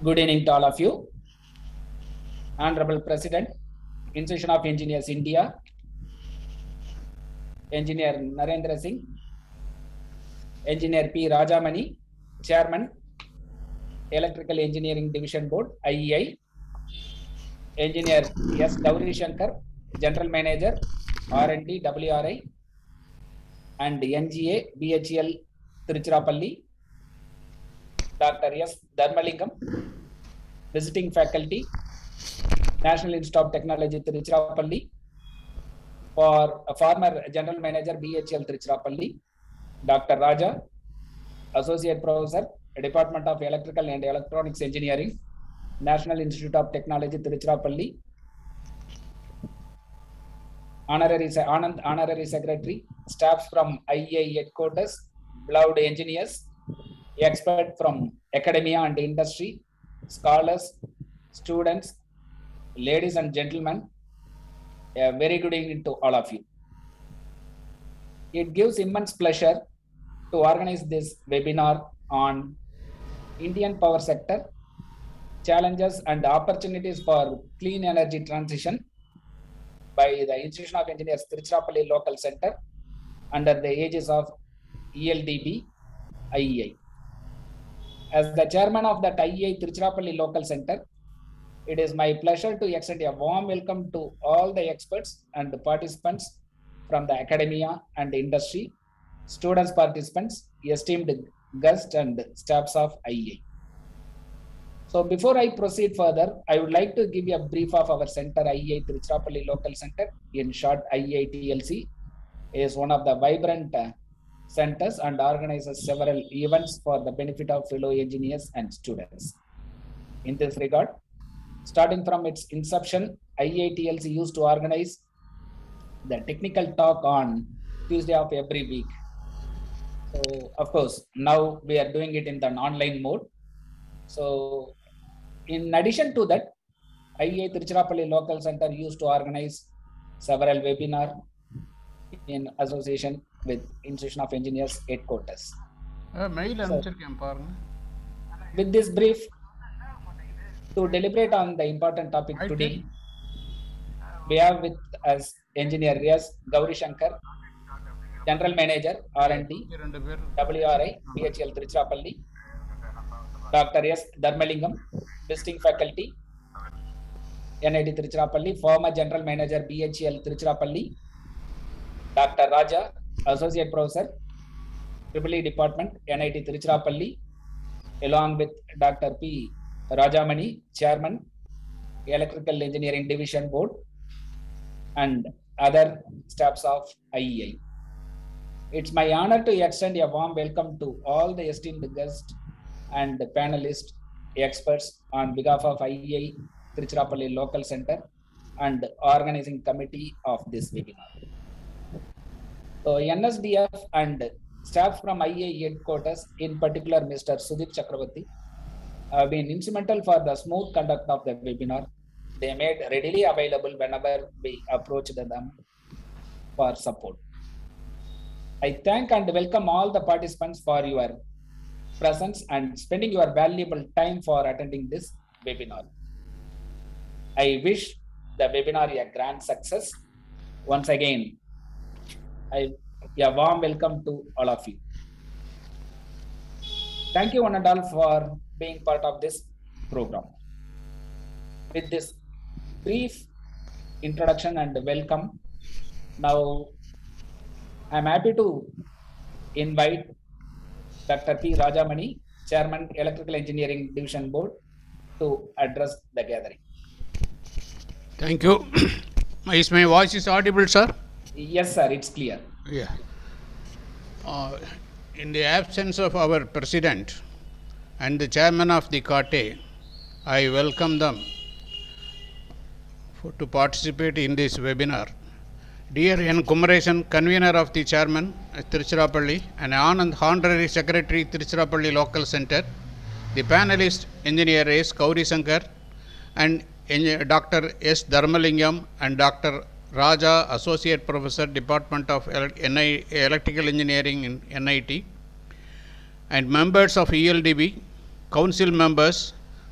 Good evening to all of you. Honorable President, Institution of Engineers India, Engineer Narendra Singh, Engineer P. Rajamani, Chairman, Electrical Engineering Division Board, IEI, Engineer S. Gauri Shankar, General Manager, R&D, WRI, and NGA, BHEL, Tiruchirappalli, Dr. S. Dharmalingam, Visiting Faculty, National Institute of Technology, Tiruchirappalli, for former General Manager, BHEL, Tiruchirappalli, Dr. Raja, Associate Professor, Department of Electrical and Electronics Engineering, National Institute of Technology, Tiruchirappalli, Honorary Secretary, staff from IEI headquarters, beloved engineers, expert from academia and industry, scholars, students, ladies and gentlemen, a very good evening to all of you. It gives immense pleasure to organize this webinar on Indian power sector, challenges and opportunities for clean energy transition by the Institution of Engineers Tiruchirappalli Local Center under the aegis of ELDB IEI. As the chairman of that IEI Tiruchirappalli Local Center, it is my pleasure to extend a warm welcome to all the experts and the participants from the academia and industry, students, participants, esteemed guests and staffs of IEI. So before I proceed further, I would like to give you a brief of our center, IEI Tiruchirappalli Local Center. In short, IEI TLC is one of the vibrant centers and organizes several events for the benefit of fellow engineers and students. In this regard, starting from its inception, IEI TLC used to organize the technical talk on Tuesday of every week. So of course, now we are doing it in an online mode. So in addition to that, IEI Tiruchirappalli Local Center used to organize several webinars in association with Institution of Engineers headquarters. With this brief, to deliberate on the important topic today, we have with us Engineer S. Gauri Shankar, General Manager, R&D, WRI, BHEL Tiruchirappalli, Dr. S. Dharmalingam, Visiting Faculty, NIT Tiruchirappalli, former General Manager, BHEL Tiruchirappalli, Dr. Raja, Associate Professor, EEE Department, NIT Tiruchirappalli, along with Dr. P. Rajamani, Chairman, Electrical Engineering Division Board, and other staffs of IEI. It's my honor to extend a warm welcome to all the esteemed guests and panelists, experts on behalf of IEI Tiruchirappalli Local Center and organizing committee of this webinar. So NSDF and staff from IEI headquarters, in particular Mr. Sudip Chakravarti, have been instrumental for the smooth conduct of the webinar. They made readily available whenever we approached them for support. I thank and welcome all the participants for your presence and spending your valuable time for attending this webinar. I wish the webinar a grand success. Once again, a warm welcome to all of you. Thank you one and all for being part of this program. With this brief introduction and welcome, now I'm happy to invite Dr. P. Rajamani, Chairman, Electrical Engineering Division Board, to address the gathering. Thank you. Is my voice audible, sir? Yes, sir, it's clear. Yeah. In the absence of our President and the Chairman of the CARTE, I welcome them to participate in this webinar. Dear N. Kumaresan, Convener of the Chairman at Tiruchirappalli, and Anand, Honorary Secretary, Tiruchirappalli Local Center, the panelist, Engineer S. Gauri Shankar, and Dr. S. Dharmalingam, and Dr. Raja, Associate Professor, Department of Electrical Engineering in NIT, and members of ELDB, council members,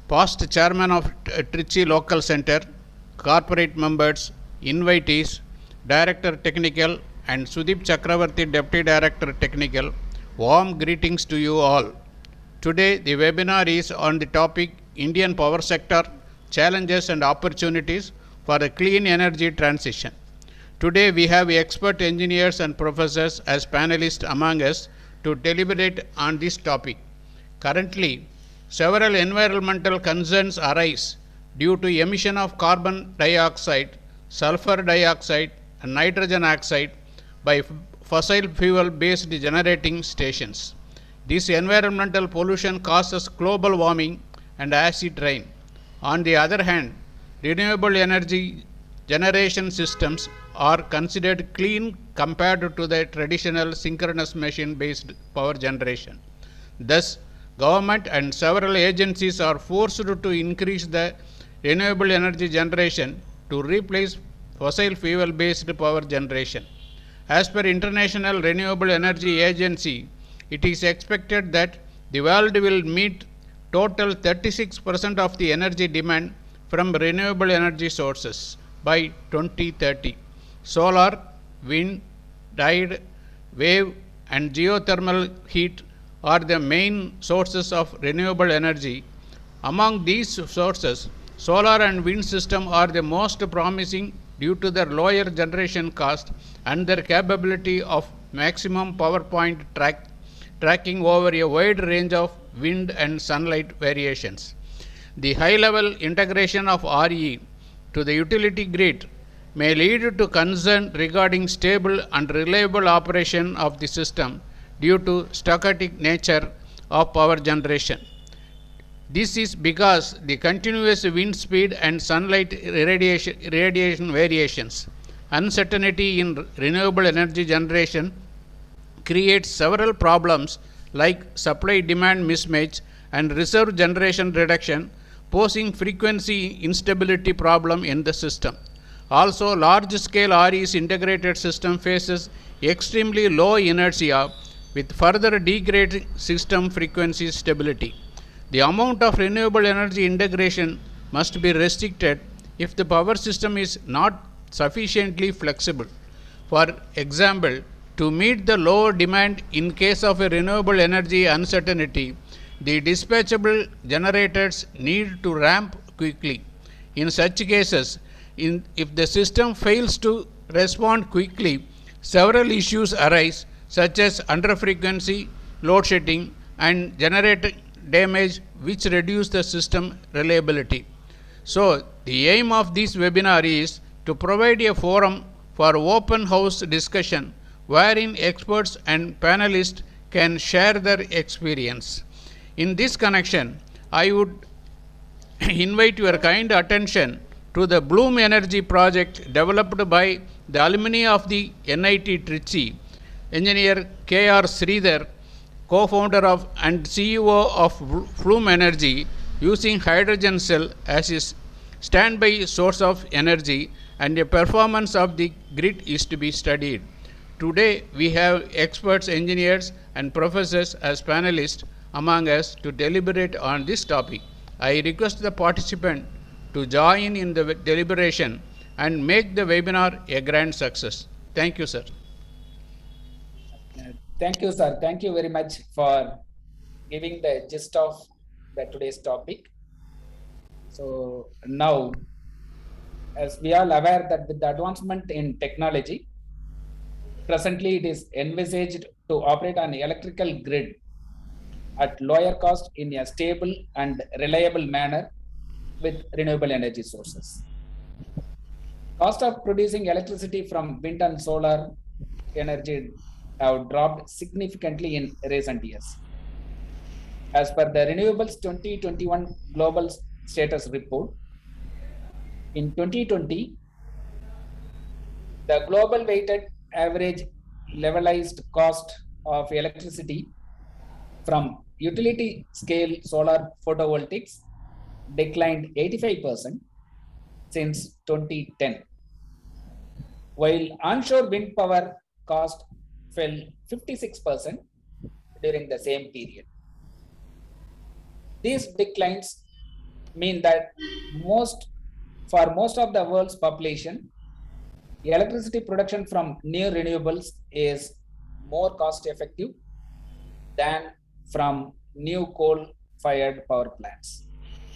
past chairman of Trichy Local Center, corporate members, invitees, Director Technical, and Sudip Chakravarti, Deputy Director Technical, warm greetings to you all. Today, the webinar is on the topic Indian Power Sector, Challenges and Opportunities for a Clean Energy Transition. Today, we have expert engineers and professors as panelists among us to deliberate on this topic. Currently, several environmental concerns arise due to emission of carbon dioxide, sulfur dioxide, and nitrogen oxide by fossil fuel based generating stations. This environmental pollution causes global warming and acid rain. On the other hand, renewable energy generation systems are considered clean compared to the traditional synchronous machine based power generation. Thus, government and several agencies are forced to increase the renewable energy generation to replace fossil fuel based power generation. As per International Renewable Energy Agency, it is expected that the world will meet total 36% of the energy demand from renewable energy sources by 2030. Solar, wind, tide, wave, and geothermal heat are the main sources of renewable energy. Among these sources, solar and wind systems are the most promising due to their lower generation cost and their capability of maximum power point tracking over a wide range of wind and sunlight variations. The high-level integration of RE to the utility grid may lead to concern regarding stable and reliable operation of the system due to stochastic nature of power generation. This is because the continuous wind speed and sunlight radiation variations, uncertainty in renewable energy generation creates several problems like supply-demand mismatch and reserve generation reduction, posing frequency instability problem in the system. Also, large-scale RE's integrated system faces extremely low inertia with further degrading system frequency stability. The amount of renewable energy integration must be restricted if the power system is not sufficiently flexible. For example, to meet the low demand in case of a renewable energy uncertainty, the dispatchable generators need to ramp quickly. In such cases, if the system fails to respond quickly, several issues arise such as underfrequency, load shedding, and generator damage which reduce the system reliability. So, the aim of this webinar is to provide a forum for open house discussion wherein experts and panelists can share their experience. In this connection, I would invite your kind attention to the Bloom Energy project developed by the alumni of the NIT Trichy, Engineer K.R. Sridhar, co-founder of and CEO of Bloom Energy, using hydrogen cell as his standby source of energy, and the performance of the grid is to be studied. Today, we have experts, engineers, and professors as panelists among us to deliberate on this topic. I request the participant to join in the deliberation and make the webinar a grand success. Thank you, sir. Thank you, sir. Thank you very much for giving the gist of today's topic. So now, as we are aware that with the advancement in technology, presently it is envisaged to operate an electrical grid at lower cost in a stable and reliable manner with renewable energy sources. Cost of producing electricity from wind and solar energy have dropped significantly in recent years. As per the Renewables 2021 Global Status Report, in 2020, the global weighted average levelized cost of electricity from utility scale solar photovoltaics declined 85% since 2010, while onshore wind power cost fell 56% during the same period. These declines mean that for most of the world's population, electricity production from new renewables is more cost effective than from new coal-fired power plants.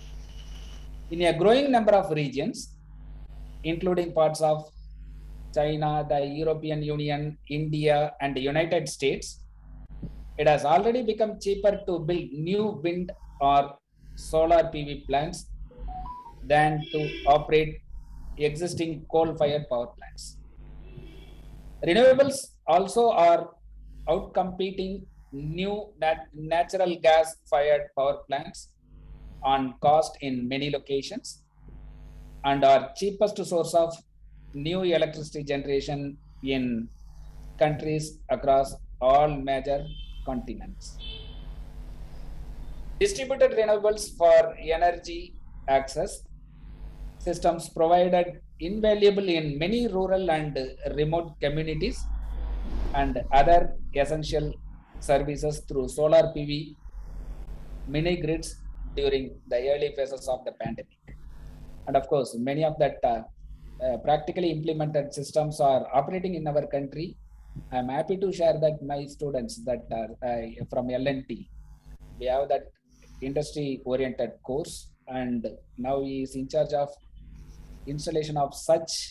In a growing number of regions, including parts of China, the European Union, India, and the United States, it has already become cheaper to build new wind or solar PV plants than to operate existing coal-fired power plants. Renewables also are outcompeting new natural gas-fired power plants on cost in many locations and are cheapest source of new electricity generation in countries across all major continents. Distributed renewables for energy access systems provided invaluable in many rural and remote communities and other essential services through solar PV mini grids during the early phases of the pandemic. And of course, many of that practically implemented systems are operating in our country. I'm happy to share that my students that are from L&T, we have that industry-oriented course, and now he is in charge of installation of such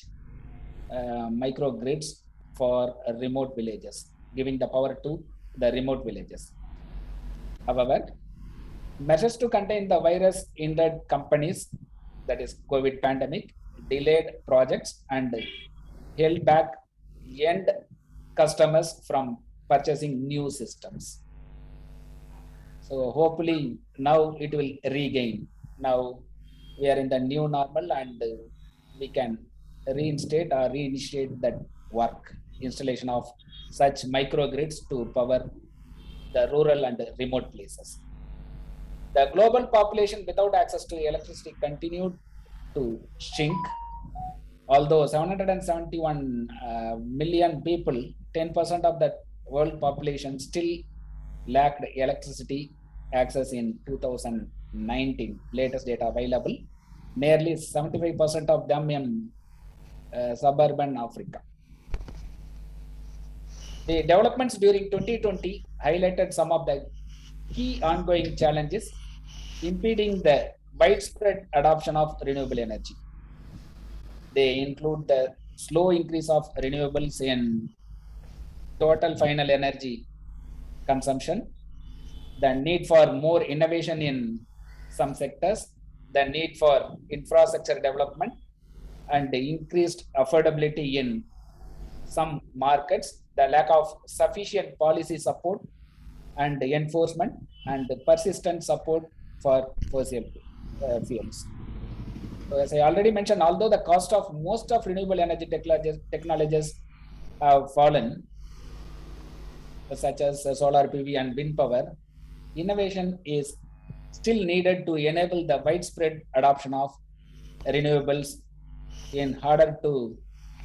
microgrids for remote villages, giving the power to the remote villages. However, measures to contain the virus hindered companies, that is COVID pandemic, delayed projects and held back end customers from purchasing new systems. So hopefully now it will regain. Now we are in the new normal and we can reinstate or reinitiate that work, installation of such microgrids to power the rural and remote places. The global population without access to electricity continued to shrink. Although 771 million people, 10% of the world population still lacked electricity access in 2019, latest data available. Nearly 75% of them in suburban Africa. The developments during 2020 highlighted some of the key ongoing challenges impeding the widespread adoption of renewable energy. They include the slow increase of renewables in total final energy consumption, the need for more innovation in some sectors, the need for infrastructure development, and the increased affordability in some markets, the lack of sufficient policy support and enforcement, and the persistent support for fossil fuels. So as I already mentioned, although the cost of most of renewable energy technologies have fallen, such as solar PV and wind power, innovation is still needed to enable the widespread adoption of renewables in order to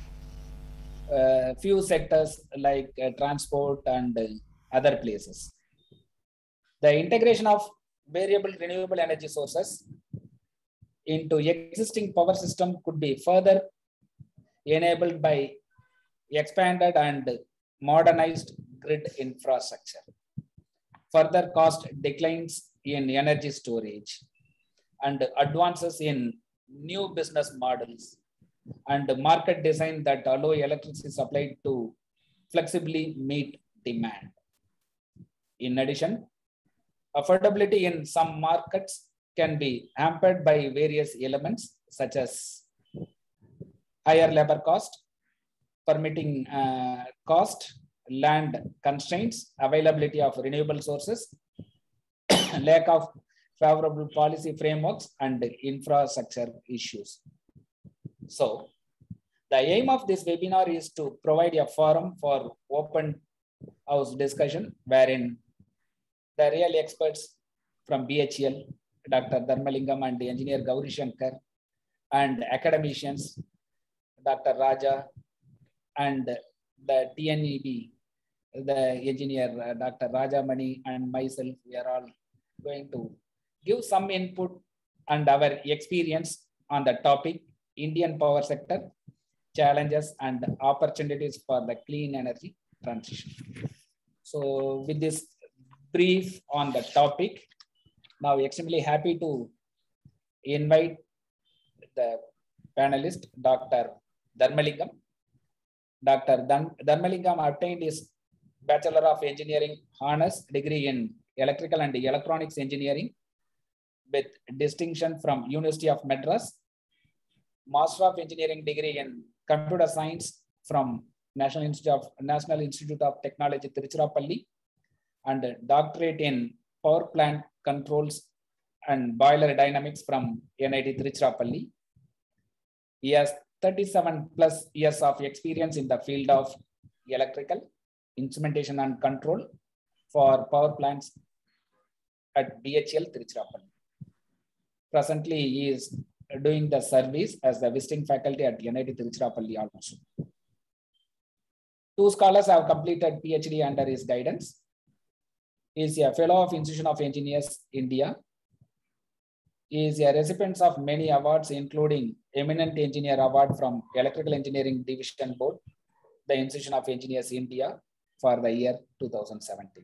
few sectors like transport and other places. The integration of variable renewable energy sources into existing power system could be further enabled by expanded and modernized grid infrastructure. Further cost declines in energy storage and advances in new business models and market design that allow electricity supply to flexibly meet demand. In addition, affordability in some markets can be hampered by various elements such as higher labor cost, permitting cost, land constraints, availability of renewable sources, lack of favorable policy frameworks, and infrastructure issues. So, the aim of this webinar is to provide a forum for open house discussion wherein the real experts from BHEL, Dr. Dharmalingam and Engineer Gauri Shankar, and academicians, Dr. Raja, and the TNEB, the engineer, Dr. Raja Mani, and myself, we are all going to give some input and our experience on the topic Indian power sector, challenges and opportunities for the clean energy transition. So with this brief on the topic, now extremely happy to invite the panelist, Dr. Dharmalingam. Dr. Dharmalingam obtained his Bachelor of Engineering Honors degree in Electrical and Electronics Engineering with distinction from University of Madras, Master of Engineering degree in Computer Science from National Institute of Technology, Tiruchirappalli, and doctorate in Power Plant Controls and Boiler Dynamics from NIT Tiruchirappalli. He has 37 plus years of experience in the field of electrical, instrumentation and control for power plants at BHEL Tiruchirappalli. Presently, he is doing the service as the visiting faculty at NIT Tiruchirappalli also. Two scholars have completed PhD under his guidance. He is a fellow of Institution of Engineers, India. He is a recipient of many awards, including Eminent Engineer Award from Electrical Engineering Division Board, the Institution of Engineers, India, for the year 2017.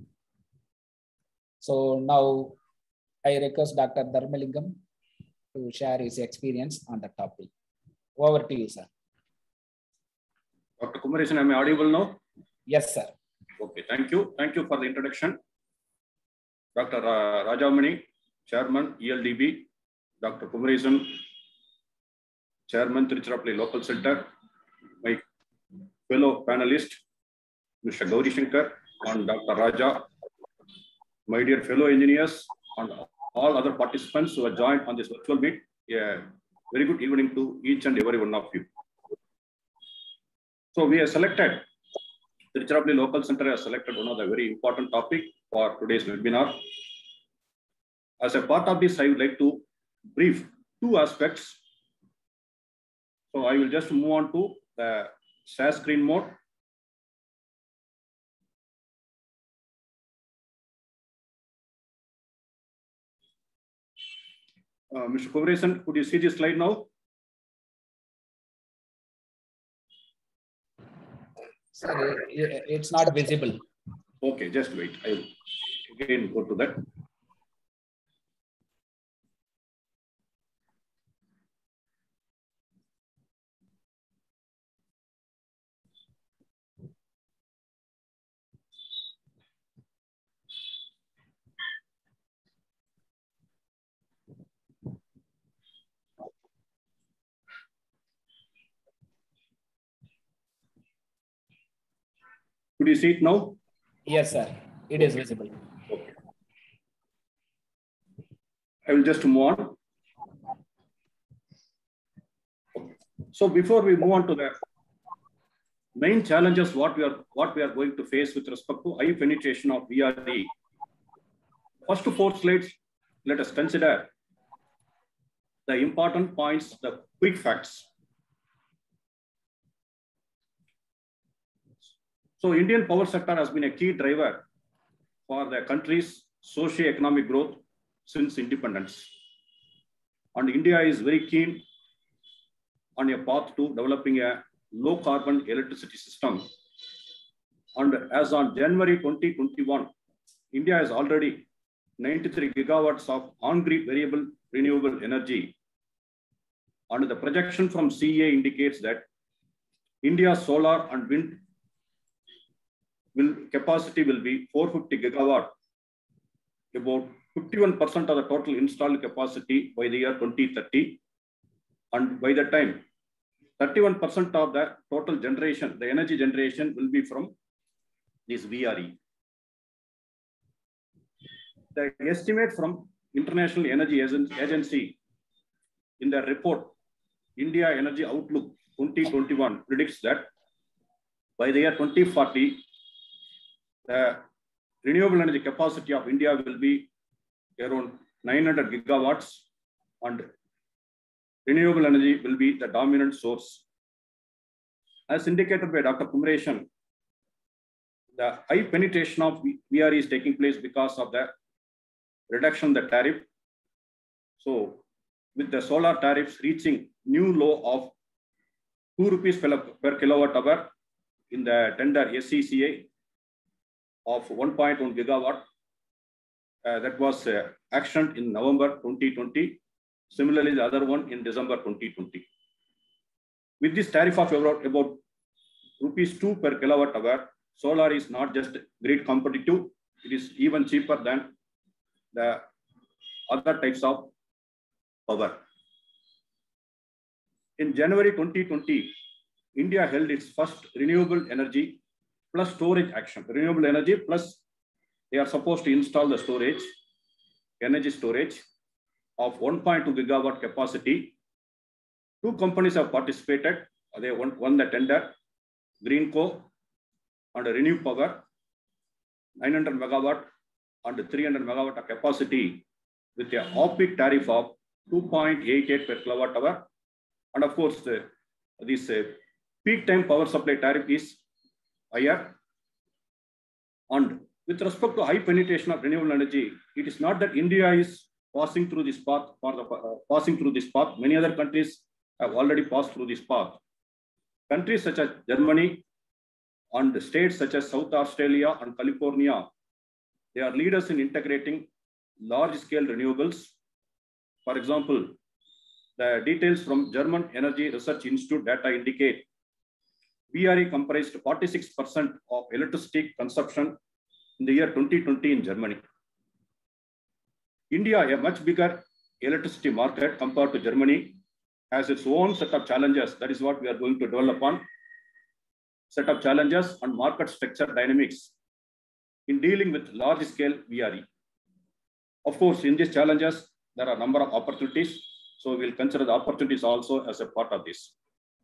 So now I request Dr. Dharmalingam to share his experience on the topic. Over to you, sir. Dr. Kumaresan, am I audible now? Yes, sir. Okay, thank you. Thank you for the introduction. Dr. Rajamani, Chairman, ELDB, Dr. Kumaresan, Chairman, Tiruchirappalli Local Center, my fellow panelist, Mr. Gauri Shankar and Dr. Raja, my dear fellow engineers, and all other participants who have joined on this virtual meet. Yeah, very good evening to each and every one of you. So we have selected, Tiruchirappalli Local Center has selected one of the very important topic for today's webinar. As a part of this, I would like to brief two aspects. So I will just move on to the share screen mode. Mr. Kumaresan, could you see this slide now? Sorry, it's not visible. Okay, just wait. I will again go to that. Could you see it now? Yes, sir. It is visible. Okay. I will just move on. Okay. So before we move on to the main challenges, what we are going to face with respect to high penetration of VRE. First 4 slides, let us consider the important points, the quick facts. So Indian power sector has been a key driver for the country's socio-economic growth since independence. And India is very keen on a path to developing a low carbon electricity system. And as on January 2021, India has already 93 gigawatts of on-grid variable renewable energy. And the projection from CEA indicates that India's solar and wind capacity will be 450 gigawatt, about 51% of the total installed capacity by the year 2030. And by that time, 31% of the total generation, the energy generation, will be from this VRE. The estimate from International Energy Agency in their report, India Energy Outlook 2021, predicts that by the year 2040, the renewable energy capacity of India will be around 900 gigawatts, and renewable energy will be the dominant source. As indicated by Dr. Kumaresan, the high penetration of VRE is taking place because of the reduction in the tariff So with the solar tariffs reaching new low of 2 rupees per kilowatt hour in the tender SCCA of 1.1 gigawatt, that was actioned in November 2020. Similarly, the other one in December 2020. With this tariff of about rupees 2 per kilowatt hour, solar is not just grid competitive, it is even cheaper than the other types of power. In January 2020, India held its first renewable energy plus storage action. Renewable energy plus they are supposed to install the storage, energy storage of 1.2 gigawatt capacity. 2 companies have participated. They won the tender, Greenco and Renew Power, 900 megawatt and 300 megawatt of capacity with a off-peak tariff of 2.88 per kilowatt hour. And of course, this peak time power supply tariff is higher. And with respect to high penetration of renewable energy, it is not that India is passing through this path. Many other countries have already passed through this path. Countries such as Germany and states such as South Australia and California, they are leaders in integrating large-scale renewables. For example, the details from German Energy Research Institute data indicate VRE comprised 46% of electricity consumption in the year 2020 in Germany. India, a much bigger electricity market compared to Germany, has its own set of challenges. That is what we are going to develop on. Set of challenges and market structure dynamics in dealing with large-scale VRE. Of course, in these challenges, there are a number of opportunities. So we'll consider the opportunities also as a part of this.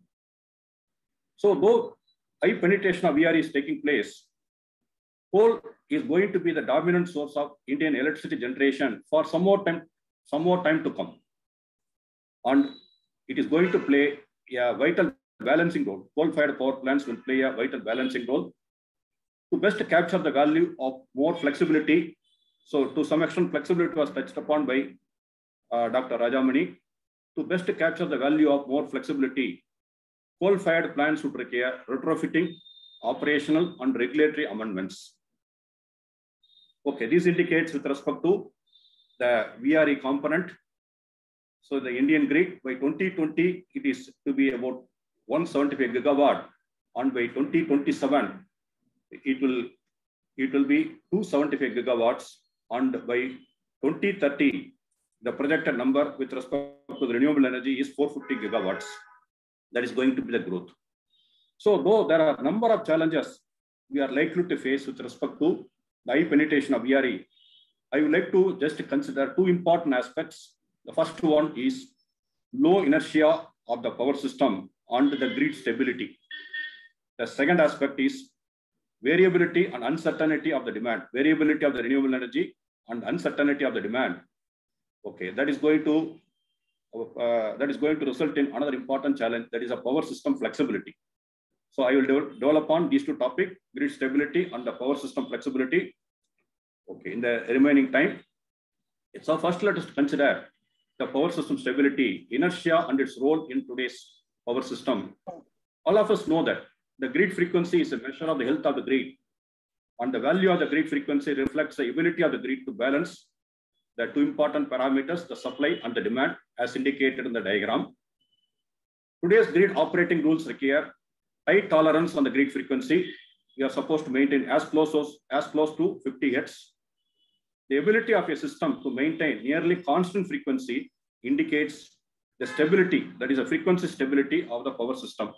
So though high penetration of VRE is taking place, coal is going to be the dominant source of Indian electricity generation for some more time to come. And it is going to play a vital balancing role. Coal-fired power plants will play a vital balancing role to best capture the value of more flexibility. So to some extent, flexibility was touched upon by Dr. Rajamani. To best capture the value of more flexibility, coal-fired plants would require retrofitting, operational and regulatory amendments. Okay, this indicates with respect to the VRE component. So the Indian grid by 2020, it is to be about 175 gigawatt, and by 2027, it will be 275 gigawatts, and by 2030, the projected number with respect to the renewable energy is 450 gigawatts. That is going to be the growth. So though there are a number of challenges we are likely to face with respect to the high penetration of VRE, I would like to just consider 2 important aspects. The first one is low inertia of the power system and the grid stability. The second aspect is variability and uncertainty of the demand, variability of the renewable energy and uncertainty of the demand. Okay, that is going to result in another important challenge, that is a power system flexibility. So I will develop on these 2 topics, grid stability and the power system flexibility. Okay, in the remaining time, so first let us consider the power system stability, inertia and its role in today's power system. All of us know that the grid frequency is a measure of the health of the grid, and the value of the grid frequency reflects the ability of the grid to balance the 2 important parameters, the supply and the demand, as indicated in the diagram. Today's grid operating rules require tight tolerance on the grid frequency. We are supposed to maintain as close to 50 Hertz. The ability of a system to maintain nearly constant frequency indicates the stability, that is a frequency stability of the power system.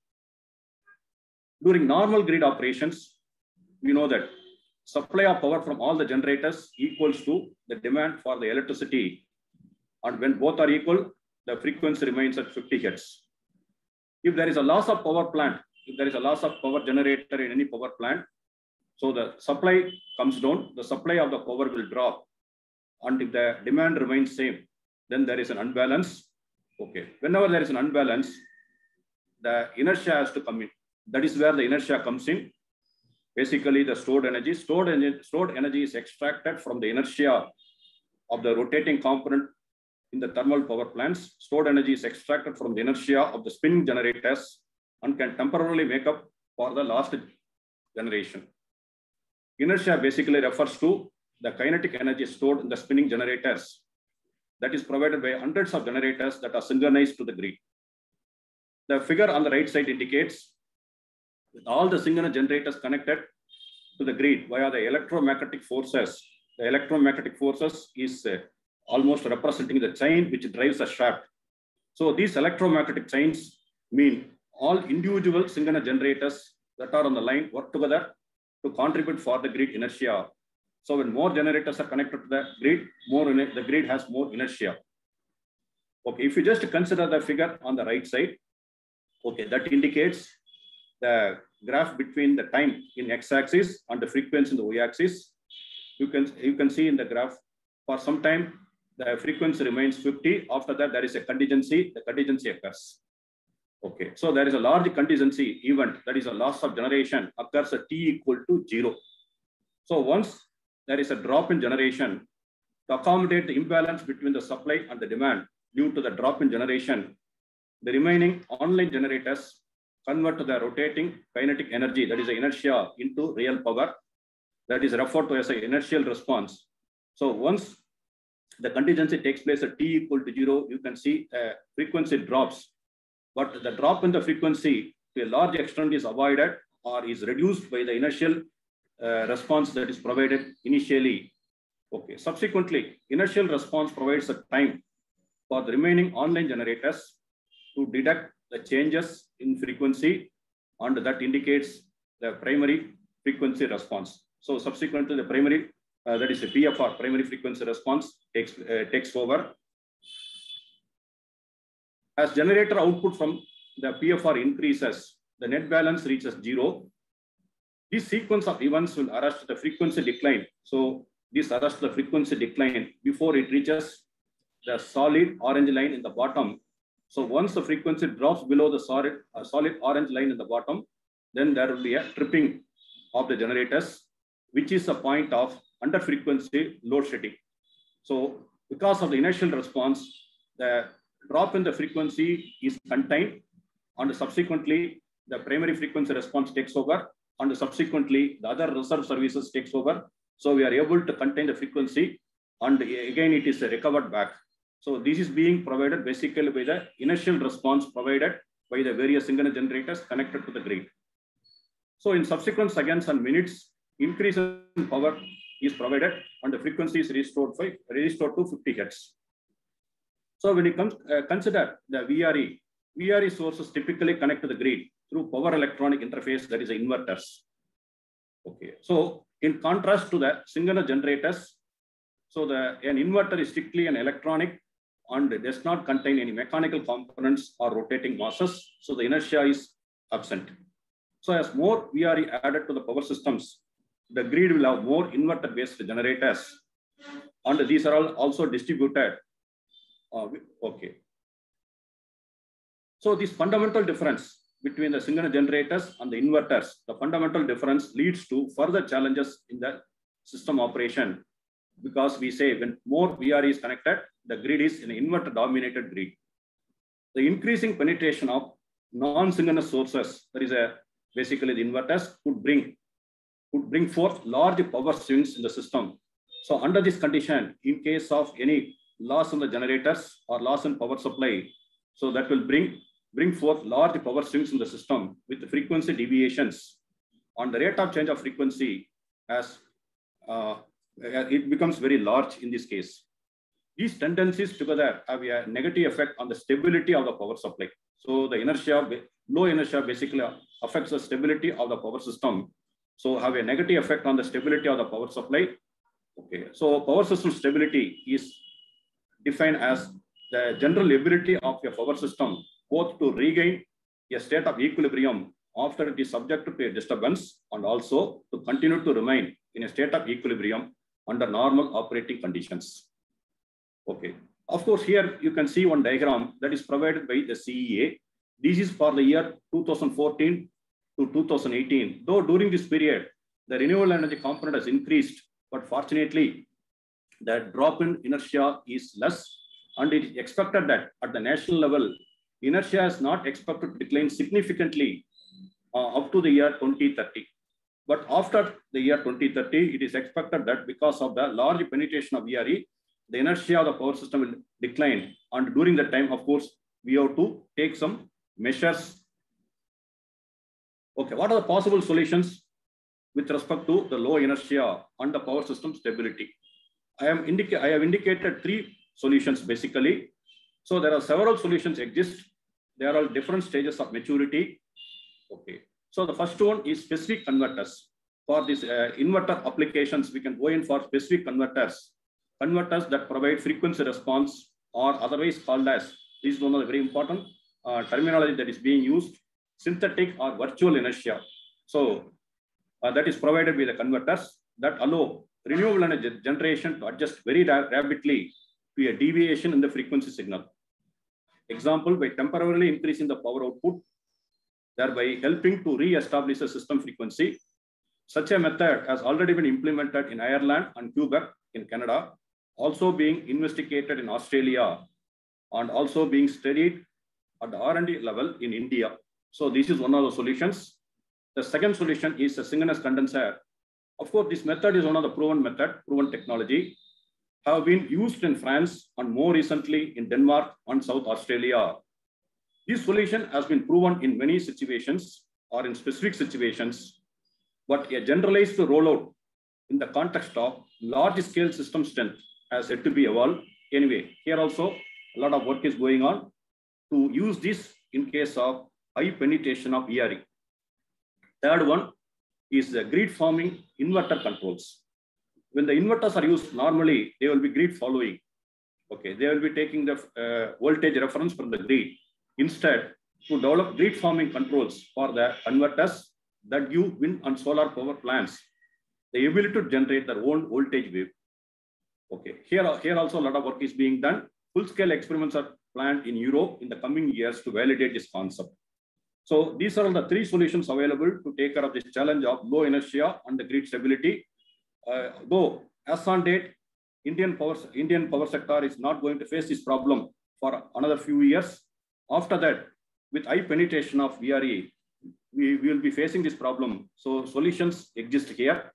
During normal grid operations, we know that supply of power from all the generators equals to the demand for the electricity. And when both are equal, the frequency remains at 50 Hertz. If there is a loss of power plant, if there is a loss of power generator in any power plant, so the supply comes down, the supply of the power will drop. And if the demand remains same, then there is an unbalance. Okay, whenever there is an unbalance, the inertia has to come in. That is where the inertia comes in. Basically, the stored energy is extracted from the inertia of the rotating component in the thermal power plants, stored energy is extracted from the inertia of the spinning generators and can temporarily make up for the lost generation. Inertia basically refers to the kinetic energy stored in the spinning generators that is provided by hundreds of generators that are synchronized to the grid. The figure on the right side indicates with all the synchronous generators connected to the grid via the electromagnetic forces. The electromagnetic forces is almost representing the chain which drives a shaft. So these electromagnetic chains mean all individual synchronous generators that are on the line work together to contribute for the grid inertia. So when more generators are connected to the grid, the grid has more inertia. Okay, if you just consider the figure on the right side, okay, that indicates the graph between the time in x-axis and the frequency in the y-axis. You can see in the graph for some time the frequency remains 50. After that, there is a contingency. The contingency occurs. Okay, so there is a large contingency event, that is a loss of generation, occurs at t equal to 0. So once there is a drop in generation, to accommodate the imbalance between the supply and the demand due to the drop in generation, the remaining online generators convert to the rotating kinetic energy, that is the inertia, into real power, that is referred to as an inertial response. So once the contingency takes place at t equal to 0, you can see frequency drops. But the drop in the frequency to a large extent is avoided or is reduced by the inertial response that is provided initially. Okay. Subsequently, inertial response provides a time for the remaining online generators to detect the changes in frequency, and that indicates the primary frequency response. So subsequently, the primary, that is a PFR, primary frequency response, takes over. As generator output from the PFR increases, the net balance reaches 0. This sequence of events will arrest the frequency decline. So this arrests the frequency decline before it reaches the solid orange line in the bottom. So once the frequency drops below the solid orange line in the bottom, then there will be a tripping of the generators, which is a point of under frequency load shedding. So because of the initial response, the drop in the frequency is contained, and subsequently the primary frequency response takes over, and subsequently the other reserve services takes over. So we are able to contain the frequency, and again it is recovered back. So this is being provided basically by the initial response provided by the various synchronous generators connected to the grid. So in subsequent seconds and minutes, increase in power is provided and the frequency is restored to 50 Hz. So when you consider the VRE sources typically connect to the grid through power electronic interface, that is the inverters. Okay. So in contrast to the synchronous generators, so an inverter is strictly an electronic and does not contain any mechanical components or rotating masses. So the inertia is absent. So as more VRE added to the power systems, the grid will have more inverter-based generators, and these are all also distributed. Okay. So this fundamental difference between the synchronous generators and the inverters, the fundamental difference leads to further challenges in the system operation, because we say when more VRE is connected, the grid is an inverter-dominated grid. The increasing penetration of non-synchronous sources, that is basically the inverters, could bring forth large power swings in the system. So under this condition, in case of any loss in the generators or loss in power supply, so that will bring forth large power swings in the system with the frequency deviations on the rate of change of frequency as it becomes very large in this case. These tendencies together have a negative effect on the stability of the power supply. So the low inertia basically affects the stability of the power system. So have a negative effect on the stability of the power supply. Okay, so power system stability is defined as the general ability of a power system both to regain a state of equilibrium after it is subjected to a disturbance, and also to continue to remain in a state of equilibrium under normal operating conditions. Okay, of course, here you can see one diagram that is provided by the CEA. This is for the year 2014 to 2018. Though during this period, the renewable energy component has increased, but fortunately, the drop in inertia is less, and it is expected that at the national level, inertia is not expected to decline significantly up to the year 2030. But after the year 2030, it is expected that because of the large penetration of VRE, the inertia of the power system will decline. And during that time, of course, we have to take some measures. Okay, what are the possible solutions with respect to the low inertia and the power system stability? I have indicated three solutions basically. So there are several solutions exist. They are all different stages of maturity. Okay. So the first one is specific converters. For this inverter applications, we can go in for specific converters. Converters that provide frequency response, or otherwise called as, this is one of the very important terminology that is being used, synthetic or virtual inertia. So that is provided by the converters that allow renewable energy generation to adjust very rapidly to a deviation in the frequency signal. Example, by temporarily increasing the power output, thereby helping to re-establish the system frequency. Such a method has already been implemented in Ireland and Quebec in Canada, also being investigated in Australia, and also being studied at the R&D level in India. So this is one of the solutions. The second solution is a synchronous condenser. Of course, this method is one of the proven technology, have been used in France and more recently in Denmark and South Australia. This solution has been proven in many situations or in specific situations, but a generalized rollout in the context of large-scale system strength has yet to be evolved. Anyway, here also a lot of work is going on to use this in case of high penetration of VRE. Third one is the grid forming inverter controls. When the inverters are used normally, they will be grid following. Okay, they will be taking the voltage reference from the grid. Instead, to develop grid forming controls for the converters that give wind and solar power plants the ability to generate their own voltage wave. Okay, here also a lot of work is being done. Full-scale experiments are planned in Europe in the coming years to validate this concept. So these are the three solutions available to take care of this challenge of low inertia and the grid stability. Though as on date, Indian power sector is not going to face this problem for another few years. After that, with high penetration of VRE, we will be facing this problem. So solutions exist here.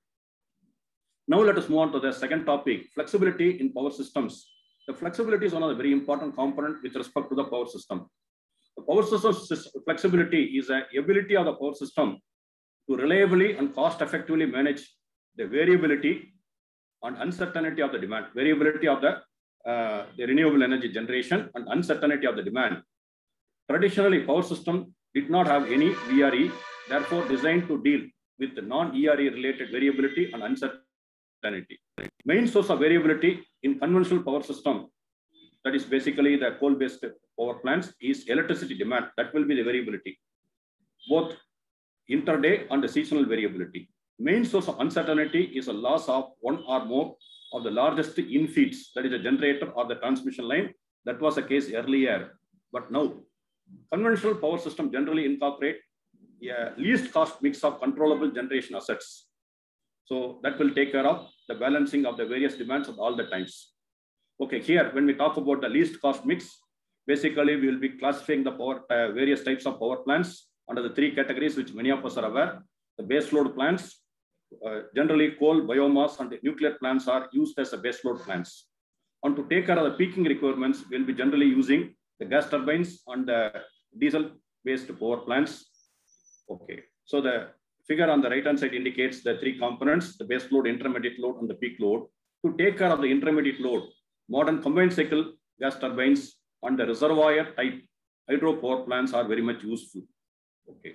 Now let us move on to the second topic, flexibility in power systems. The flexibility is one of the very important components with respect to the power system. The power system flexibility is the ability of the power system to reliably and cost effectively manage the variability and uncertainty of the demand, variability of the renewable energy generation and uncertainty of the demand. Traditionally, power system did not have any VRE, therefore designed to deal with the non-ERE related variability and uncertainty. Main source of variability in conventional power system, that is basically the coal-based power plants, is electricity demand. That will be the variability, both intraday and the seasonal variability. Main source of uncertainty is a loss of one or more of the largest infeeds, that is a generator or the transmission line. That was the case earlier, but now conventional power system generally incorporate a least cost mix of controllable generation assets. So that will take care of the balancing of the various demands at all the times. Okay, here when we talk about the least cost mix, basically we will be classifying the power various types of power plants under the three categories which many of us are aware. The base load plants, generally coal, biomass and nuclear plants are used as a base load plants. And to take care of the peaking requirements, we will be generally using the gas turbines and the diesel based power plants. Okay, so the figure on the right hand side indicates the three components, the base load, intermediate load and the peak load. To take care of the intermediate load, modern combined cycle gas turbines and the reservoir type hydro power plants are very much useful. Okay.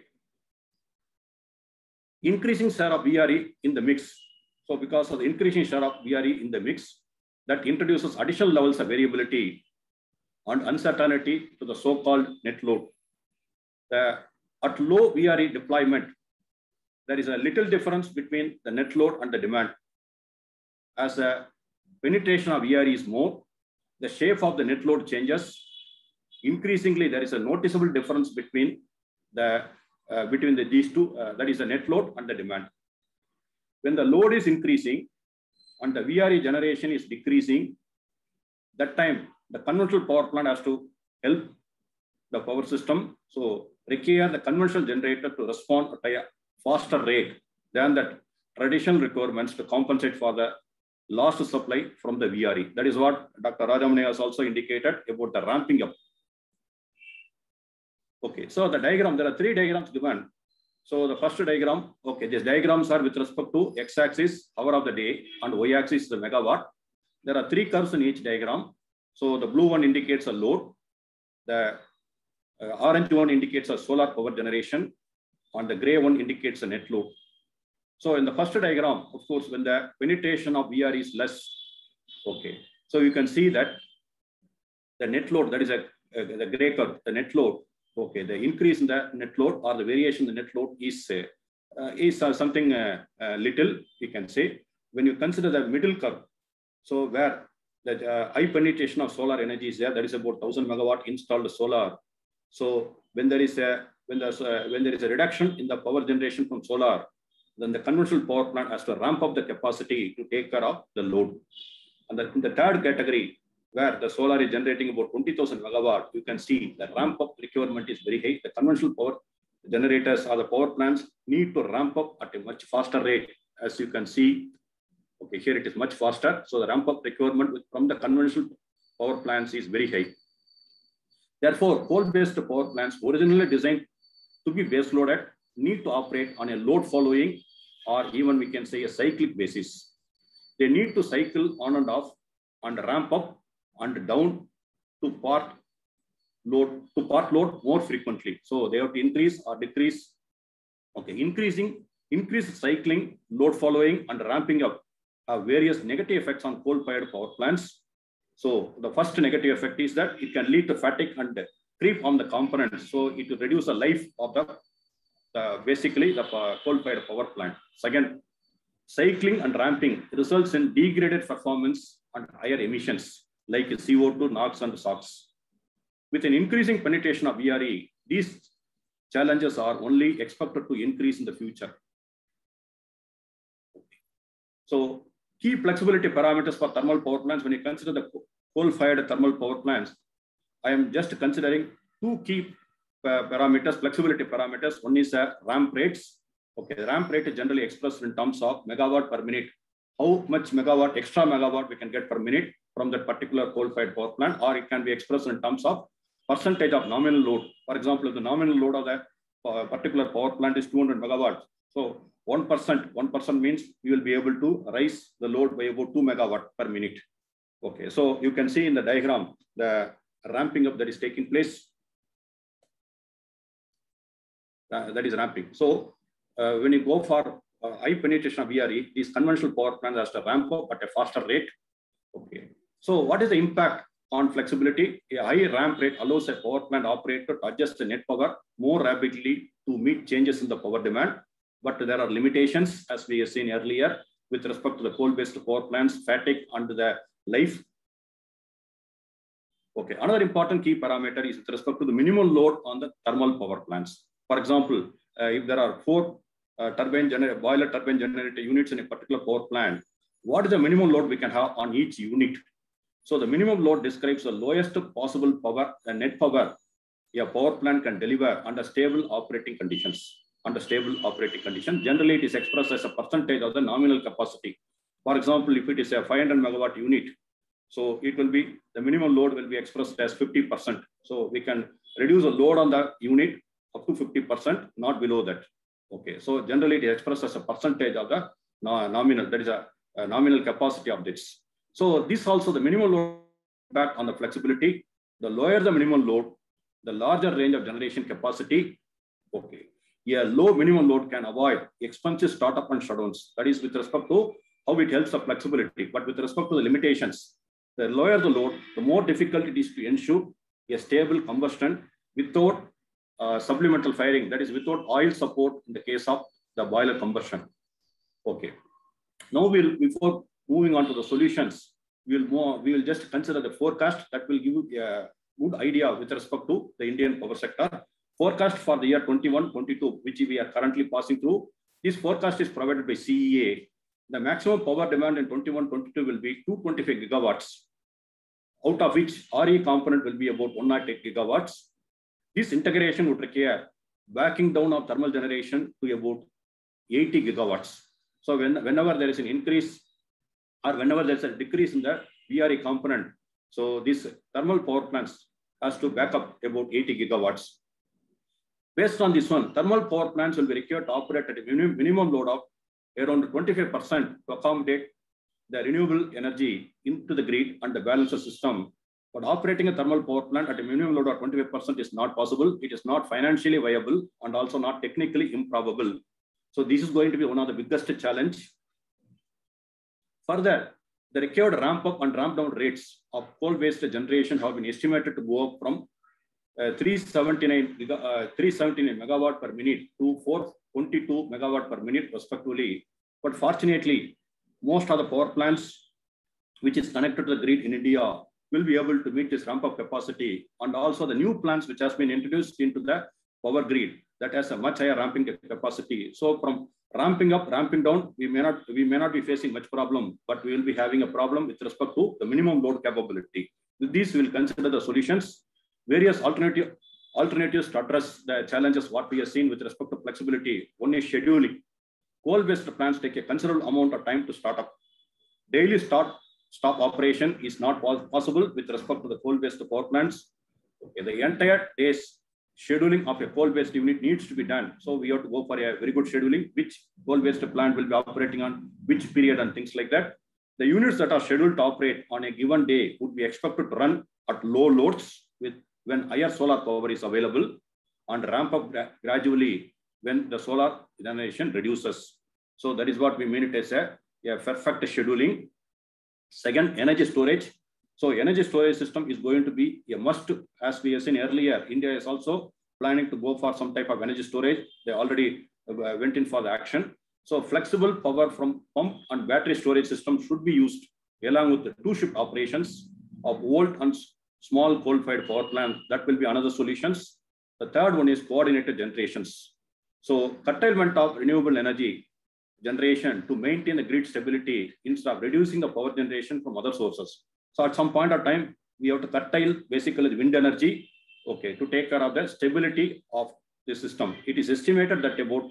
Increasing share of VRE in the mix. So because of the increasing share of VRE in the mix, that introduces additional levels of variability and uncertainty to the so-called net load. At low VRE deployment, there is a little difference between the net load and the demand. As the penetration of VRE is more, the shape of the net load changes. Increasingly, there is a noticeable difference between these two, that is the net load and the demand. When the load is increasing and the VRE generation is decreasing, that time the conventional power plant has to help the power system. So require the conventional generator to respond at a faster rate than that traditional requirements to compensate for the lost supply from the VRE. That is what Dr. Rajamani has also indicated about the ramping up. Okay, so the diagram, there are 3 diagrams given. So the first diagram, okay, these diagrams are with respect to x-axis, hour of the day, and y-axis the megawatt. There are 3 curves in each diagram. So the blue one indicates a load. The orange one indicates a solar power generation, and the gray one indicates a net load. So in the first diagram, of course, when the penetration of VR is less, okay. So you can see that the net load, that is the gray curve, the net load, okay, the increase in the net load or the variation in the net load is something little, we can say. When you consider the middle curve, so where the high penetration of solar energy is there, that is about 1000 megawatt installed solar. So when there is a reduction in the power generation from solar, then the conventional power plant has to ramp up the capacity to take care of the load. And in the third category, where the solar is generating about 20,000 megawatt, you can see the ramp up requirement is very high. The conventional power generators or the power plants need to ramp up at a much faster rate. As you can see, okay, here it is much faster. So the ramp up requirement from the conventional power plants is very high. Therefore, coal-based power plants originally designed to be base loaded need to operate on a load following, or even we can say a cyclic basis. They need to cycle on and off and ramp up and down to part load more frequently. So they have to increase or decrease. Okay, increased cycling, load following, and ramping up have various negative effects on coal-fired power plants. So the first negative effect is that it can lead to fatigue and creep on the components. So it will reduce the life of basically the coal-fired power plant. Second, cycling and ramping results in degraded performance and higher emissions like CO2, NOx, and SOx. With an increasing penetration of VRE, these challenges are only expected to increase in the future. So key flexibility parameters for thermal power plants, when you consider the coal-fired thermal power plants, I am just considering 2 key parameters, flexibility parameters. One is ramp rates. Okay, the ramp rate is generally expressed in terms of megawatt per minute. How much megawatt, extra megawatt we can get per minute from that particular coal-fired power plant, or it can be expressed in terms of percentage of nominal load. For example, if the nominal load of that particular power plant is 200 megawatts. So 1% means you will be able to raise the load by about 2 megawatt per minute. Okay, so you can see in the diagram the ramping up that is taking place. That is ramping. So when you go for high penetration of VRE, these conventional power plants has to ramp up at a faster rate. Okay. So what is the impact on flexibility? A high ramp rate allows a power plant operator to adjust the net power more rapidly to meet changes in the power demand. But there are limitations, as we have seen earlier, with respect to the coal-based power plants, fatigue, and the life. Okay. Another important key parameter is with respect to the minimum load on the thermal power plants. For example, if there are 4 boiler turbine generator units in a particular power plant, what is the minimum load we can have on each unit? So the minimum load describes the lowest possible power, the net power a power plant can deliver under stable operating conditions. Generally, it is expressed as a percentage of the nominal capacity. For example, if it is a 500 megawatt unit, so it will be, the minimum load will be expressed as 50%. So we can reduce the load on the unit up to 50%, not below that. Okay, so generally it is expressed as a percentage of the nominal, that is a nominal capacity of this. So this also the minimum load impact on the flexibility. The lower the minimum load, the larger range of generation capacity. Okay, a low minimum load can avoid expensive startup and shutdowns. That is with respect to how it helps the flexibility. But with respect to the limitations, the lower the load, the more difficult it is to ensure a stable combustion without supplemental firing, that is without oil support in the case of the boiler combustion. Okay. Now before moving on to the solutions, we will just consider the forecast that will give you a good idea with respect to the Indian power sector. Forecast for the year 21-22, which we are currently passing through. This forecast is provided by CEA. The maximum power demand in 21-22 will be 225 gigawatts. out of which RE component will be about 108 gigawatts. This integration would require backing down of thermal generation to about 80 gigawatts. So whenever there is an increase or whenever there's a decrease in the VRE component, so this thermal power plants has to back up about 80 gigawatts. Based on this one, thermal power plants will be required to operate at a minimum load of around 25% to accommodate the renewable energy into the grid and the balancer system. But operating a thermal power plant at a minimum load of 25% is not possible. It is not financially viable and also not technically improbable. So this is going to be one of the biggest challenge. Further, the required ramp up and ramp down rates of coal-based generation have been estimated to go up from 379 megawatt per minute to 422 megawatt per minute respectively. But fortunately, most of the power plants which is connected to the grid in India will be able to meet this ramp up capacity, and also the new plants which has been introduced into the power grid that has a much higher ramping capacity. So from ramping up, ramping down, we may not be facing much problem, but we will be having a problem with respect to the minimum load capability. With this, we will consider the solutions, various alternatives to address the challenges what we have seen with respect to flexibility. One is scheduling. Coal-based plants take a considerable amount of time to start up. Daily stop operation is not possible with respect to the coal-based power plants. Okay, the entire day's scheduling of a coal-based unit needs to be done. So we have to go for a very good scheduling, which coal-based plant will be operating on which period and things like that. The units that are scheduled to operate on a given day would be expected to run at low loads when higher solar power is available, and ramp up gradually when the solar generation reduces. So that is what we mean it as a perfect scheduling. Second, energy storage. So energy storage system is going to be a must. As we have seen earlier, India is also planning to go for some type of energy storage. They already went in for the action. So flexible power from pump and battery storage system should be used along with the two-shift operations of old and small coal-fired power plant. That will be another solutions. The third one is coordinated generations. So curtailment of renewable energy generation to maintain the grid stability instead of reducing the power generation from other sources. So at some point of time, we have to curtail basically the wind energy, okay, to take care of the stability of the system. It is estimated that about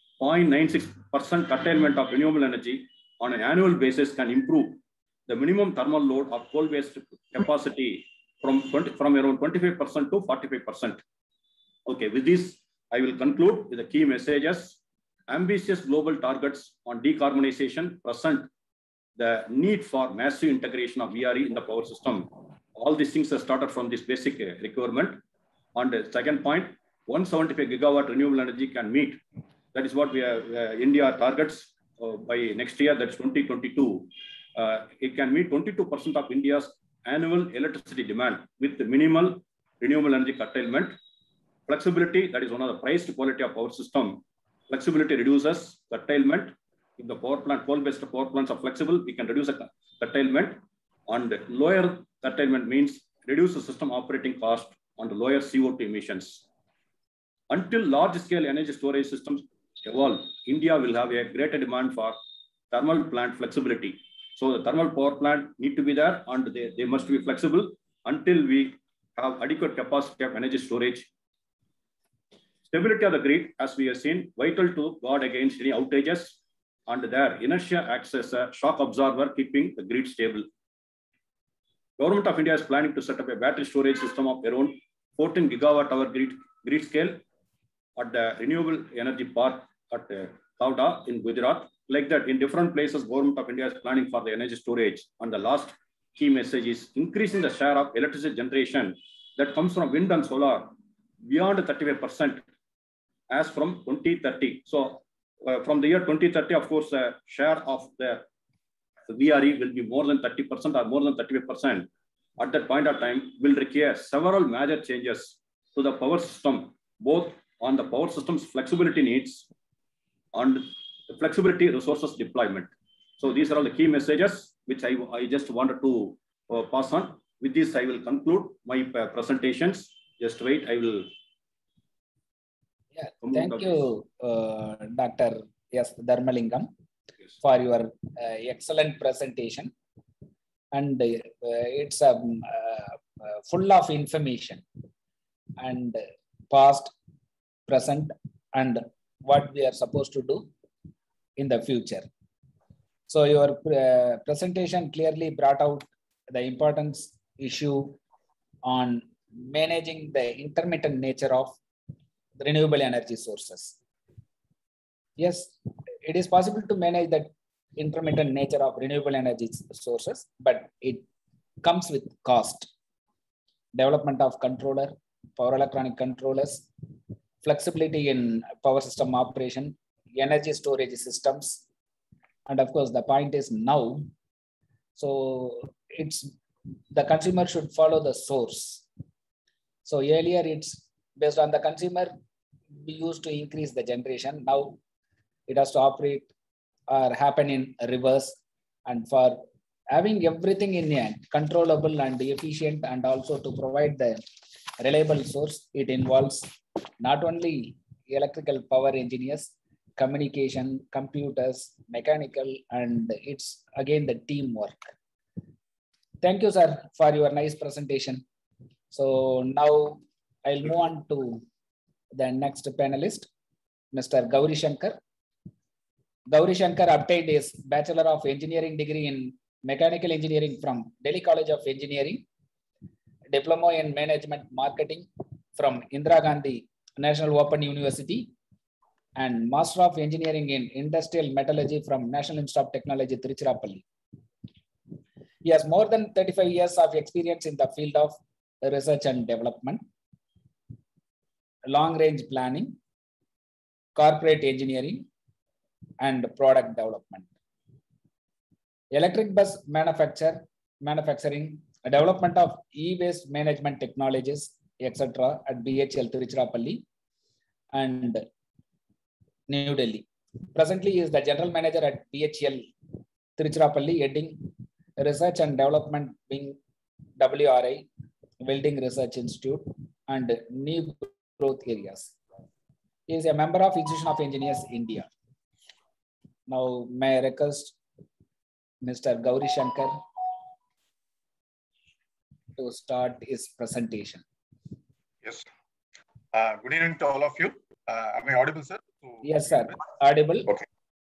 0.96% curtailment of renewable energy on an annual basis can improve the minimum thermal load of coal-based capacity from around 25% to 45%. Okay, with this, I will conclude with the key messages. Ambitious global targets on decarbonization present the need for massive integration of VRE in the power system. All these things are started from this basic requirement. On the second point, 175 gigawatt renewable energy can meet. That is what we have, India targets by next year, that's 2022. It can meet 22% of India's annual electricity demand with the minimal renewable energy curtailment. Flexibility, that is one of the priced quality of power system. Flexibility reduces curtailment. If the power plant, coal-based power plants are flexible, we can reduce the curtailment. And lower curtailment means reduce the system operating cost and lower CO2 emissions. Until large-scale energy storage systems evolve, India will have a greater demand for thermal plant flexibility. So the thermal power plant need to be there and they must be flexible until we have adequate capacity of energy storage. Stability of the grid, as we have seen, vital to guard against any outages, and their inertia acts as a shock absorber, keeping the grid stable. Government of India is planning to set up a battery storage system of around 14 gigawatt hour grid scale at the renewable energy park at Khavda in Gujarat. Like that, in different places, Government of India is planning for the energy storage. And the last key message is increasing the share of electricity generation that comes from wind and solar beyond 35% as from 2030. So from the year 2030, of course, the share of the VRE will be more than 30% or more than 35%. At that point of time, will require several major changes to the power system, both on the power system's flexibility needs and the flexibility resources deployment. So these are all the key messages which I just wanted to pass on. With this, I will conclude my presentations. Just wait, I will. Yeah, thank you, Dr. S. Dharmalingam, for your excellent presentation. and it's full of information and past, present, and what we are supposed to do in the future. So your presentation clearly brought out the importance issue on managing the intermittent nature of renewable energy sources. Yes, it is possible to manage the intermittent nature of renewable energy sources, but it comes with cost. Development of controller, power electronic controllers, flexibility in power system operation, energy storage systems, and of course the point is now. So it's the consumer should follow the source. So earlier it's based on the consumer, we used to increase the generation. Now it has to operate or happen in reverse. And for having everything in a controllable and efficient, and also to provide the reliable source, it involves not only electrical power engineers, communication, computers, mechanical, and it's again the teamwork. Thank you, sir, for your nice presentation. So now I'll move on to the next panelist, Mr. Gauri Shankar. Gauri Shankar obtained his Bachelor of Engineering degree in Mechanical Engineering from Delhi College of Engineering, Diploma in Management Marketing from Indira Gandhi National Open University, and Master of Engineering in Industrial Metallurgy from National Institute of Technology, Tiruchirappalli. He has more than 35 years of experience in the field of research and development, long-range planning, corporate engineering, and product development. Electric bus manufacturing, development of e-waste management technologies, etc. at BHEL Tiruchirappalli and New Delhi. Presently, he is the General Manager at BHEL Tiruchirappalli, heading Research and Development Wing WRI, Welding Research Institute, and New Growth Areas. He is a member of Institution of Engineers, India. Now, may I request Mr. Gauri Shankar to start his presentation. Yes. Good evening to all of you. Am I audible, sir? Yes, sir. Audible. Okay.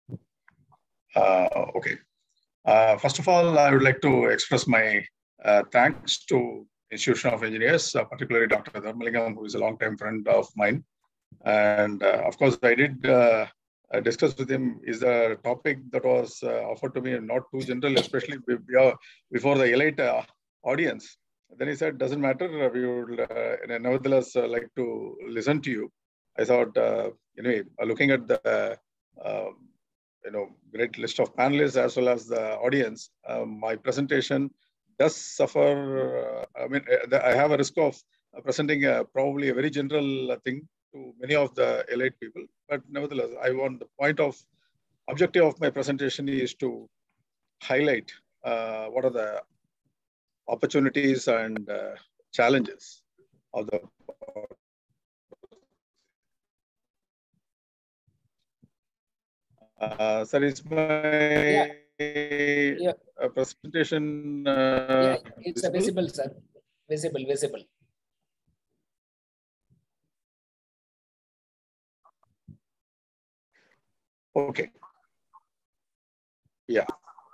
Okay. First of all, I would like to express my thanks to Institution of Engineers, particularly Dr. Dharmalingam, who is a long-time friend of mine. And of course, I did discuss with him, is the topic that was offered to me not too general, especially before the elite audience. Then he said, doesn't matter, we would nevertheless like to listen to you. I thought, anyway, looking at the great list of panelists as well as the audience, my presentation does suffer. I have a risk of presenting probably a very general thing to many of the elite people, but nevertheless, I want the objective of my presentation is to highlight what are the opportunities and challenges of the sir, is my presentation it's visible, sir. Visible. Okay. Yeah.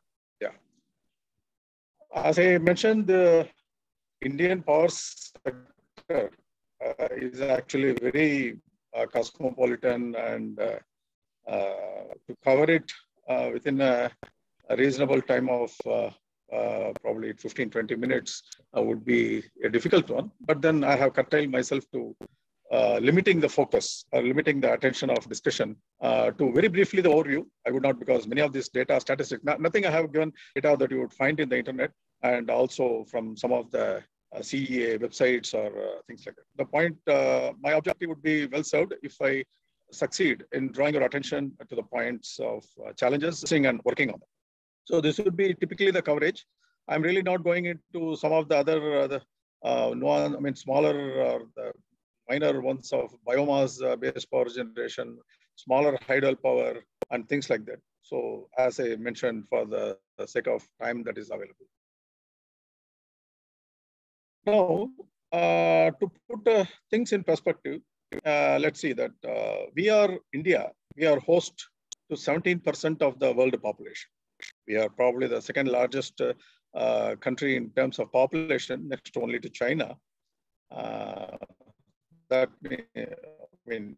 As I mentioned, the Indian power sector is actually very cosmopolitan, and to cover it within a reasonable time of probably 15-20 minutes would be a difficult one. But then I have curtailed myself to limiting the focus, limiting the attention of discussion to very briefly the overview. I would not, because many of these data statistics, nothing I have given data that you would find in the internet, and also from some of the CEA websites or things like that. The point, my objective would be well served if I succeed in drawing your attention to the points of challenges and working on them. So this would be typically the coverage. I'm really not going into some of the other smaller or the minor ones of biomass-based power generation, smaller hydel power, and things like that. So as I mentioned, for the sake of time that is available. Now, to put things in perspective, let's see that India, we are host to 17% of the world population. We are probably the second largest country in terms of population, next only to China. That means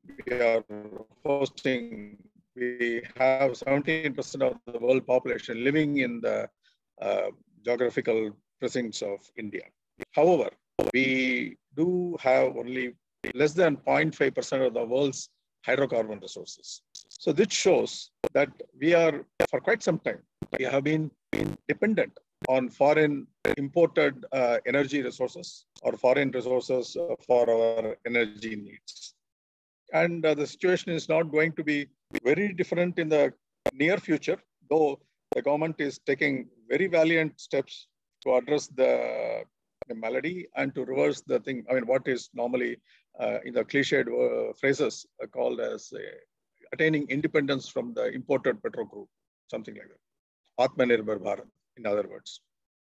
we have 17% of the world population living in the geographical precincts of India. However, we do have only less than 0.5% of the world's hydrocarbon resources. So this shows that we are, for quite some time, we have been dependent on foreign imported energy resources or foreign resources for our energy needs. And the situation is not going to be very different in the near future, though the government is taking very valiant steps to address the malady and to reverse the thing. I mean, what is normally in the cliched phrases called as attaining independence from the imported petro crude, something like that. Atmanirbhar Bharat, in other words.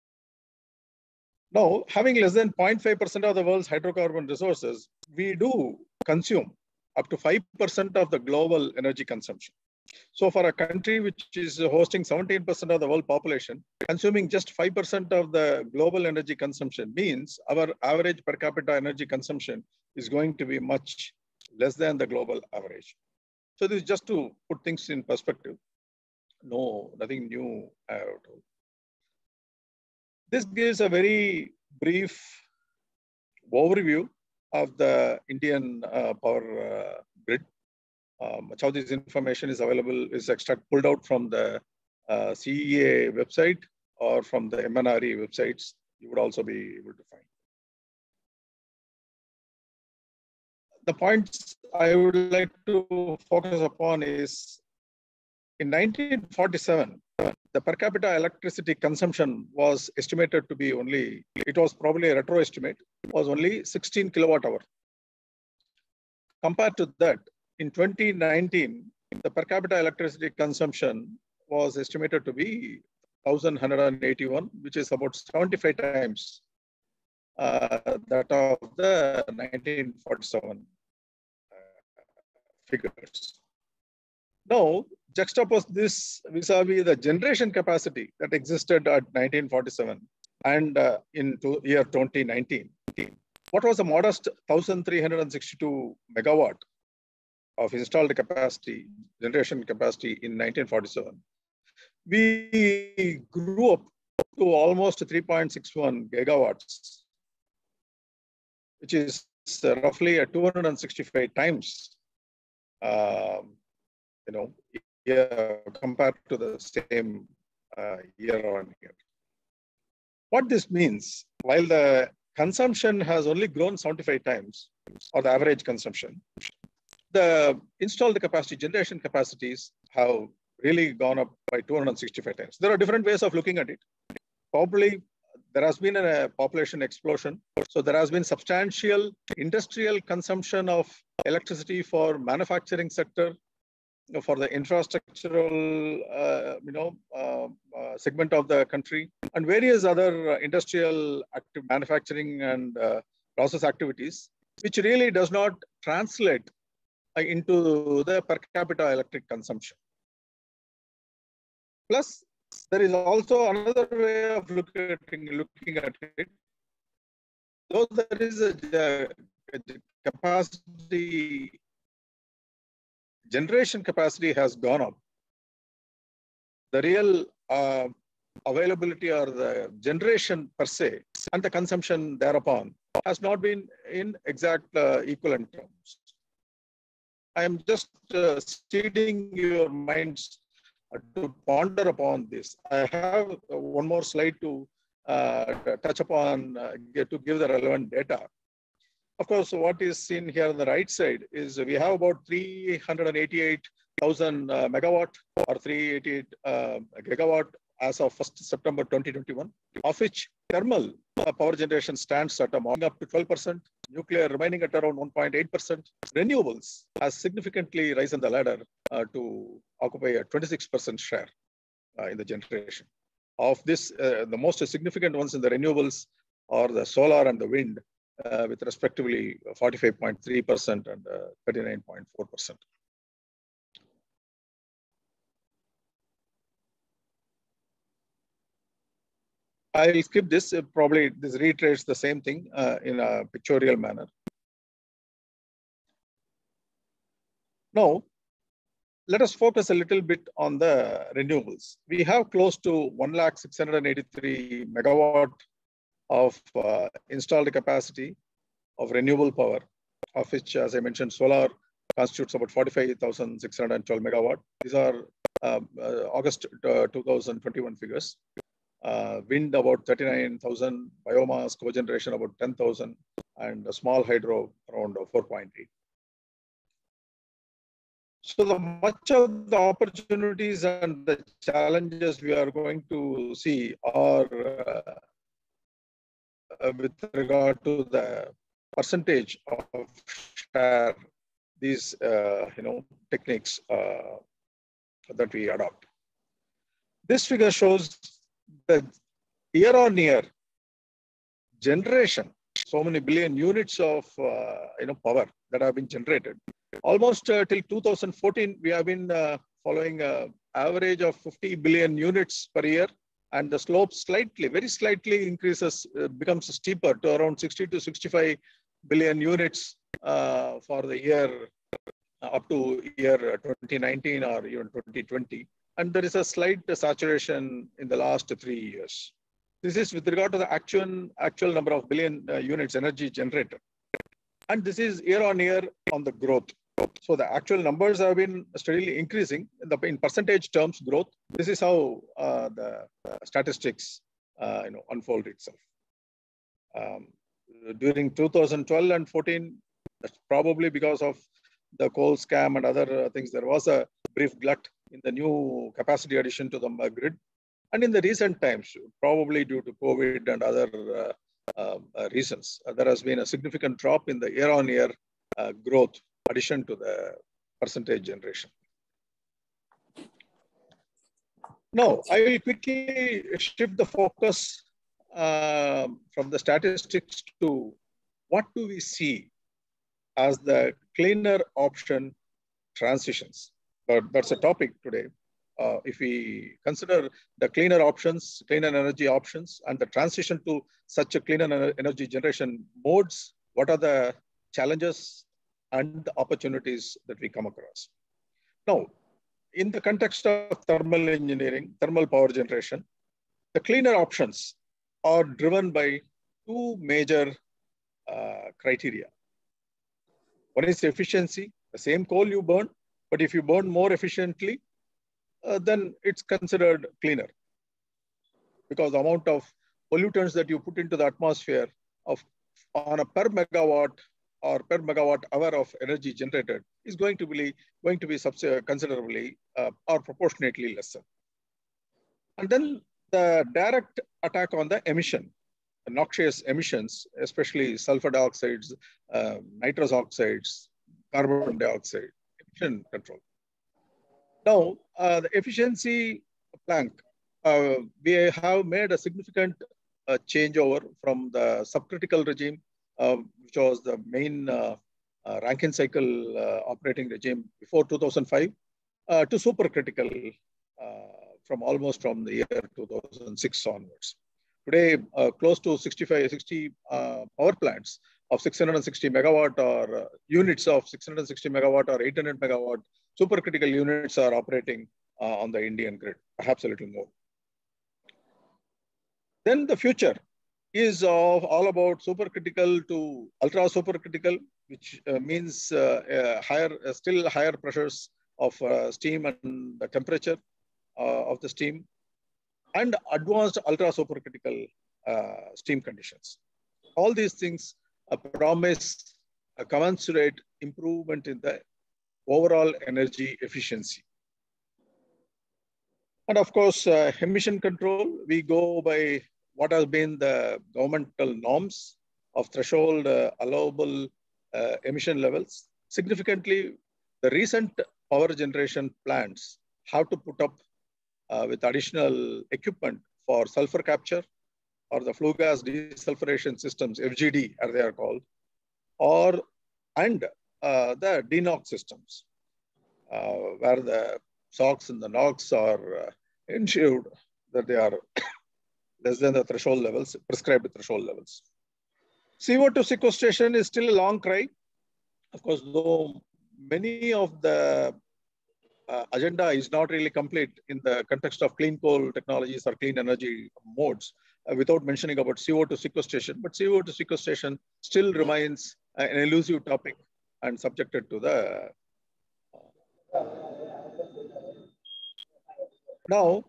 Now, having less than 0.5% of the world's hydrocarbon resources, we do consume up to 5% of the global energy consumption. So for a country which is hosting 17% of the world population, consuming just 5% of the global energy consumption means our average per capita energy consumption is going to be much less than the global average. So this is just to put things in perspective. No, nothing new I have told. This gives a very brief overview of the Indian power grid. Much of this information is available, is pulled out from the CEA website or from the MNRE websites. You would also be able to find. The points I would like to focus upon is in 1947, the per capita electricity consumption was estimated to be only, it was probably a retro estimate, was only 16 kilowatt hour. Compared to that, in 2019, the per capita electricity consumption was estimated to be 1,181, which is about 75 times that of the 1947 figures. Now, juxtapose this vis-a-vis the generation capacity that existed at 1947 and in year 2019. What was a modest 1,362 megawatt of installed capacity, generation capacity in 1947. We grew up to almost 3.61 gigawatts, which is roughly 265 times, compared to the same year on year. What this means, while the consumption has only grown 75 times, or the average consumption, the installed capacity, generation capacities have really gone up by 265 times. There are different ways of looking at it. Probably there has been a population explosion. So there has been substantial industrial consumption of electricity for manufacturing sector, for the infrastructural, segment of the country, and various other industrial manufacturing and process activities, which really does not translate into the per capita electric consumption. Plus, there is also another way of looking at it. Though there is a capacity, generation capacity has gone up, the real availability or the generation per se and the consumption thereupon has not been in exact equivalent terms. I am just seeding your minds to ponder upon this. I have one more slide to touch upon, to give the relevant data. Of course, what is seen here on the right side is we have about 388,000 megawatt or 388 gigawatt as of 1st September 2021, of which thermal power generation stands at up to 12%, nuclear remaining at around 1.8%. Renewables has significantly risen the ladder to occupy a 26% share in the generation. Of this, the most significant ones in the renewables or the solar and the wind with respectively 45.3% and 39.4%. I'll skip this. Probably this reiterates the same thing in a pictorial manner. Now, let us focus a little bit on the renewables. We have close to 1,683 megawatt of installed capacity of renewable power, of which, as I mentioned, solar constitutes about 45,612 megawatt. These are August 2021 figures. Wind about 39,000, biomass cogeneration about 10,000, and small hydro around 4.8. So much of the opportunities and the challenges we are going to see are with regard to the percentage of share these techniques that we adopt. This figure shows the year-on-year generation, so many billion units of power that have been generated. Almost till 2014, we have been following an average of 50 billion units per year, and the slope slightly, very slightly increases, becomes steeper to around 60 to 65 billion units for the year up to year 2019 or even 2020. And there is a slight saturation in the last 3 years. This is with regard to the actual number of billion units energy generated. And this is year on year on the growth. So the actual numbers have been steadily increasing in percentage terms growth. This is how the statistics unfold itself. During 2012 and 14, that's probably because of the coal scam and other things, there was a brief glut in the new capacity addition to the grid. And in the recent times, probably due to COVID and other reasons, there has been a significant drop in the year-on-year growth addition to the percentage generation. Now, I will quickly shift the focus from the statistics to what do we see as the cleaner option transitions. But that's a topic today. If we consider the cleaner options, cleaner energy options, and the transition to such a cleaner energy generation modes, what are the challenges and the opportunities that we come across? Now, in the context of thermal engineering, thermal power generation, the cleaner options are driven by two major criteria. One is efficiency, the same coal you burn, but if you burn more efficiently, then it's considered cleaner, because the amount of pollutants that you put into the atmosphere on a per megawatt or per megawatt hour of energy generated is going to be considerably or proportionately lesser. And then the direct attack on the emission, the noxious emissions, especially sulfur dioxides, nitrous oxides, carbon dioxide, emission control. Now, the efficiency plank, we have made a significant changeover from the subcritical regime, which was the main Rankine cycle operating regime before 2005, to supercritical from the year 2006 onwards. Today, close to 60 power plants of 660 megawatt or units of 660 megawatt or 800 megawatt supercritical units are operating on the Indian grid, perhaps a little more. Then the future is all about supercritical to ultra supercritical, which means still higher pressures of steam and the temperature of the steam, and advanced ultra supercritical steam conditions. All these things promise a commensurate improvement in the overall energy efficiency. And of course, emission control, we go by what has been the governmental norms of threshold allowable emission levels. Significantly, the recent power generation plants have to put up with additional equipment for sulfur capture or the flue gas desulfuration systems, FGD as they are called, and the DeNOx systems, where the SOx and the NOx are ensured that they are less than the threshold levels, prescribed threshold levels. CO2 sequestration is still a long cry. Of course, though many of the agenda is not really complete in the context of clean coal technologies or clean energy modes, without mentioning about CO2 sequestration. But CO2 sequestration still remains an elusive topic and subjected to the... Now,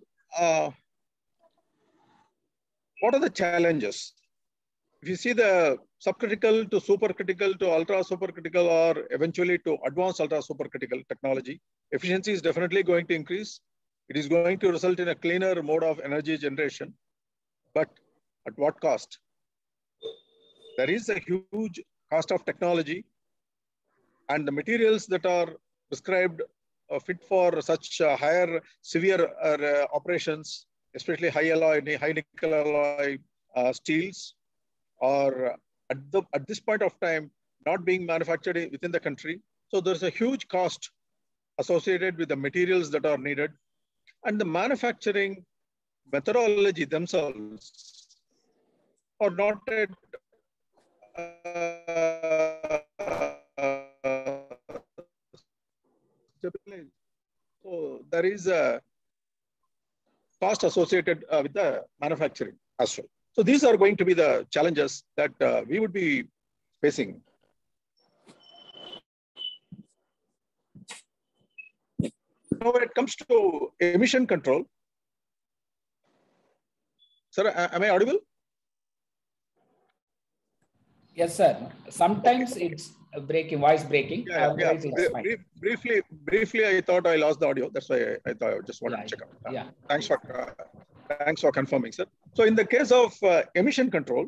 what are the challenges? If you see the subcritical to supercritical to ultra supercritical or eventually to advanced ultra supercritical technology, efficiency is definitely going to increase. It is going to result in a cleaner mode of energy generation, but at what cost? There is a huge cost of technology, and the materials that are prescribed fit for such higher, severe operations, especially high alloy, high nickel alloy steels, are at this point of time not being manufactured within the country. So there's a huge cost associated with the materials that are needed, and the manufacturing methodology themselves are not at so there is a cost associated with the manufacturing as well. So these are going to be the challenges that we would be facing. Now, when it comes to emission control, sir, am I audible? Yes, sir. Sometimes it's breaking, voice breaking. Yeah. Briefly, I thought I lost the audio. That's why I thought I just wanted to check out. Thanks for confirming, sir. So in the case of emission control,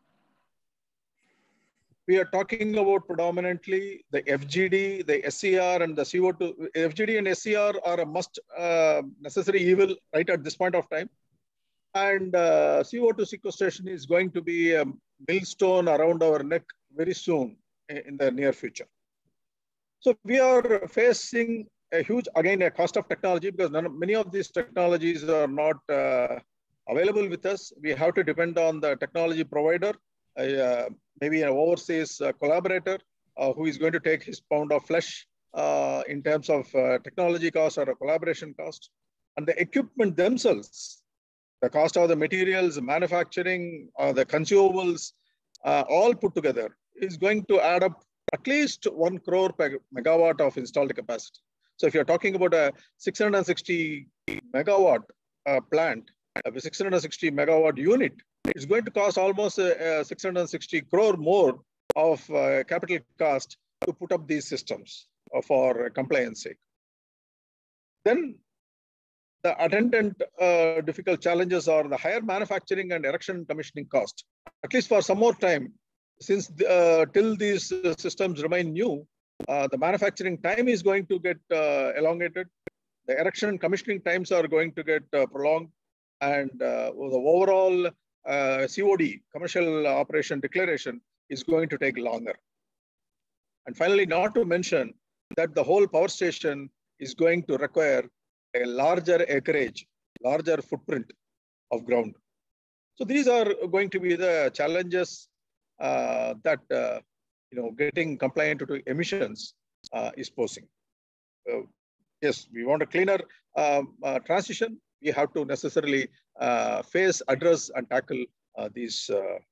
we are talking about predominantly the FGD, the SCR, and the CO2. FGD and SCR are a must necessary evil right at this point of time. And CO2 sequestration is going to be a millstone around our neck very soon in the near future. So we are facing a huge, again, a cost of technology, because many of these technologies are not available with us. We have to depend on the technology provider, maybe an overseas collaborator who is going to take his pound of flesh in terms of technology cost or a collaboration cost. And the equipment themselves, the cost of the materials, manufacturing, the consumables, all put together is going to add up at least 1 crore per megawatt of installed capacity. So if you're talking about a 660 megawatt plant, a 660 megawatt unit, it's going to cost almost 660 crore more of capital cost to put up these systems for compliance sake. Then the attendant difficult challenges are the higher manufacturing and erection and commissioning cost. At least for some more time, since till these systems remain new, the manufacturing time is going to get elongated. The erection and commissioning times are going to get prolonged, and the overall COD, commercial operation declaration, is going to take longer. And finally, not to mention that the whole power station is going to require a larger acreage, larger footprint of ground. So these are going to be the challenges that getting compliant to emissions is posing. Yes, we want a cleaner transition. We have to necessarily face, address, and tackle these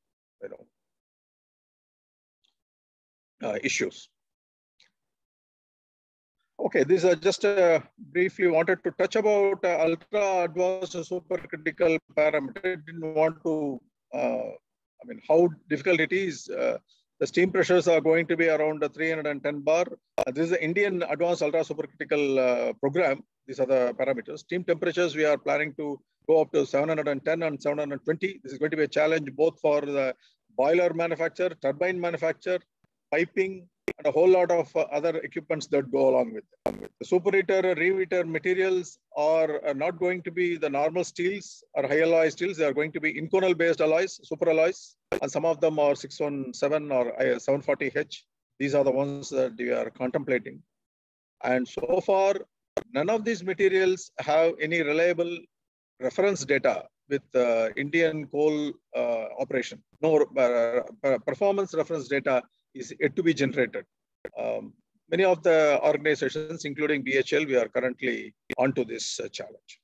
issues. Okay, these are just briefly wanted to touch about ultra advanced supercritical parameter. Didn't want to, how difficult it is. The steam pressures are going to be around 310 bar. This is the Indian Advanced Ultra Supercritical program. These are the parameters. Steam temperatures, we are planning to go up to 710 and 720. This is going to be a challenge both for the boiler manufacturer, turbine manufacturer, piping, and a whole lot of other equipments that go along with it. The superheater, reheater materials are not going to be the normal steels or high alloy steels. They are going to be Inconel based alloys, super alloys, and some of them are 617 or 740H. These are the ones that we are contemplating. And so far, none of these materials have any reliable reference data with Indian coal operation. No performance reference data is yet to be generated. Many of the organizations, including BHEL, we are currently onto this challenge.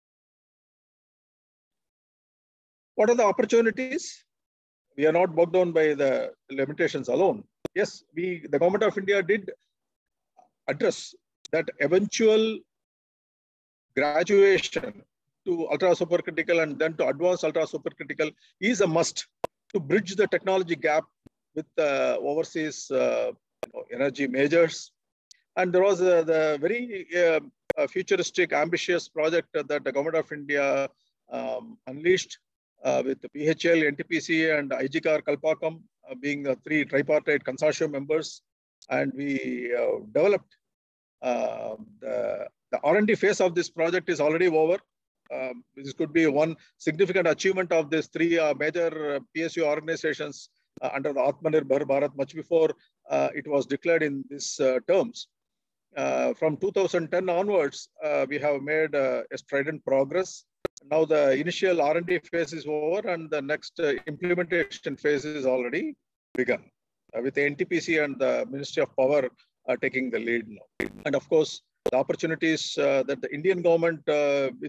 What are the opportunities? We are not bogged down by the limitations alone. Yes, the government of India did address that eventual graduation to ultra supercritical and then to advanced ultra supercritical is a must to bridge the technology gap with overseas energy majors. And there was the very futuristic, ambitious project that the government of India unleashed with the BHEL, NTPC, and IGCAR Kalpakkam being the three tripartite consortium members. And we developed the R&D phase of this project is already over. This could be one significant achievement of these three major PSU organizations under the Atmanirbhar Bharat much before it was declared in these terms. From 2010 onwards, we have made a strident progress. Now the initial R&D phase is over and the next implementation phase is already begun with the NTPC and the Ministry of Power taking the lead now. And of course, the opportunities that the Indian government with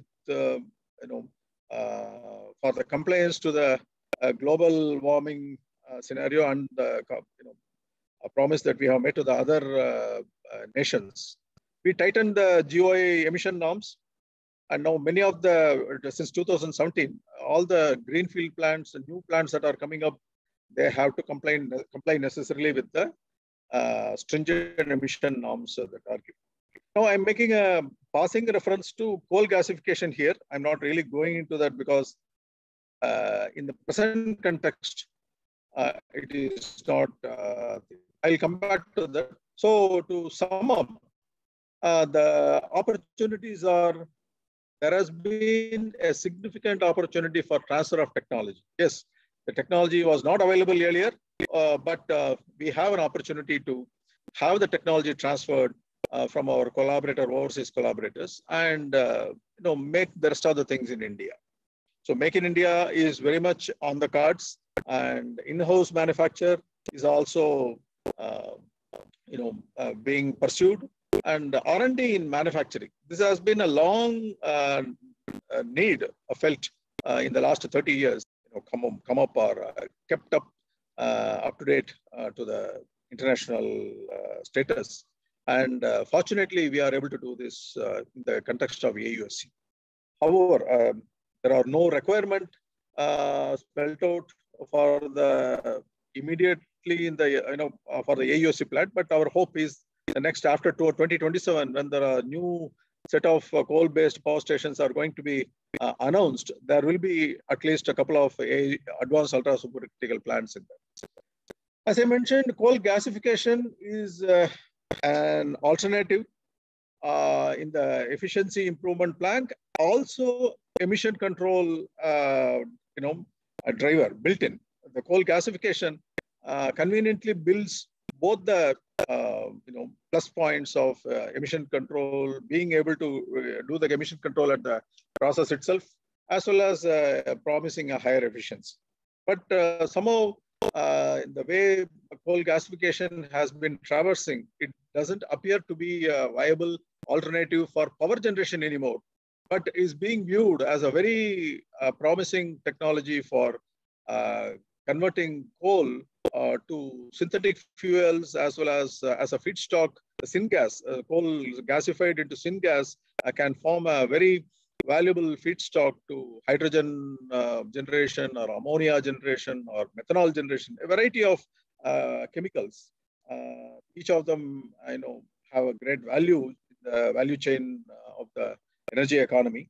for the compliance to the global warming scenario and the a promise that we have made to the other nations. We tightened the GOI emission norms, and now many of since 2017, all the greenfield plants and new plants that are coming up, they have to comply necessarily with the stringent emission norms that are given. Now I'm making a passing reference to coal gasification here. I'm not really going into that because in the present context, it is not, I'll come back to that. So to sum up, the opportunities are, there has been a significant opportunity for transfer of technology. Yes, the technology was not available earlier, but we have an opportunity to have the technology transferred from our overseas collaborators, and make the rest of the things in India. So Make in India is very much on the cards, and in-house manufacture is also being pursued, and R&D in manufacturing. This has been a long need felt in the last 30 years. Come up or kept up to date to the international status. And fortunately, we are able to do this in the context of AUSC. However, there are no requirement spelled out for the immediately in the for the AUSC plant. But our hope is the next after 2027, when there are new set of coal-based power stations are going to be announced, there will be at least a couple of advanced ultra supercritical plants in there. As I mentioned, coal gasification is an alternative in the efficiency improvement plan. Also, emission control, a driver built in. The coal gasification conveniently builds both the plus points of emission control, being able to do the emission control at the process itself, as well as promising a higher efficiency. But somehow, the way coal gasification has been traversing, it doesn't appear to be a viable alternative for power generation anymore, but is being viewed as a very promising technology for converting coal to synthetic fuels, as well as a feedstock. The syngas, coal gasified into syngas, can form a very valuable feedstock to hydrogen generation or ammonia generation or methanol generation, a variety of chemicals. Each of them, have a great value in the value chain of the energy economy.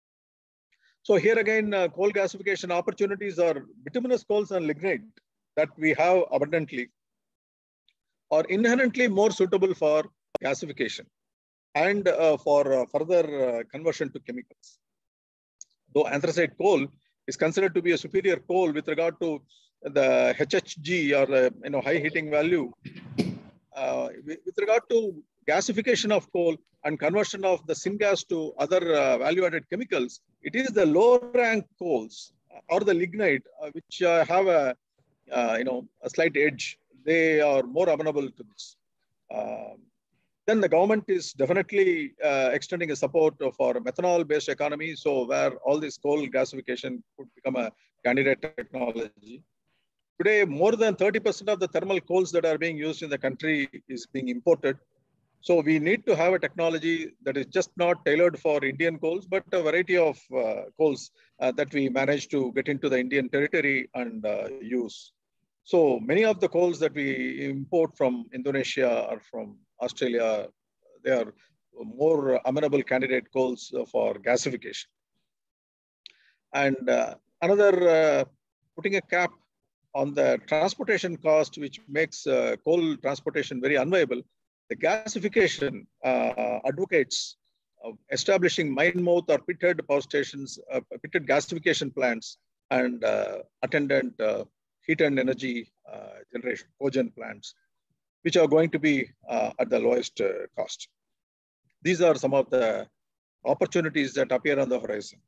So here again, coal gasification opportunities are bituminous coals and lignite that we have abundantly. are inherently more suitable for gasification and for further conversion to chemicals. Though anthracite coal is considered to be a superior coal with regard to the HHG or the high heating value, with regard to gasification of coal and conversion of the syngas to other value-added chemicals, it is the low-rank coals or the lignite which have a slight edge. They are more amenable to this. Then the government is definitely extending a support for methanol-based economy, so where all this coal gasification could become a candidate technology. Today, more than 30% of the thermal coals that are being used in the country is being imported. So we need to have a technology that is just not tailored for Indian coals, but a variety of coals that we manage to get into the Indian territory and use. So many of the coals that we import from Indonesia or from Australia, they are more amenable candidate coals for gasification. And another, putting a cap on the transportation cost, which makes coal transportation very unviable, the gasification advocates establishing mine mouth or pitted power stations, pitted gasification plants, and attendant heat and energy generation, cogen plants, which are going to be at the lowest cost. These are some of the opportunities that appear on the horizon.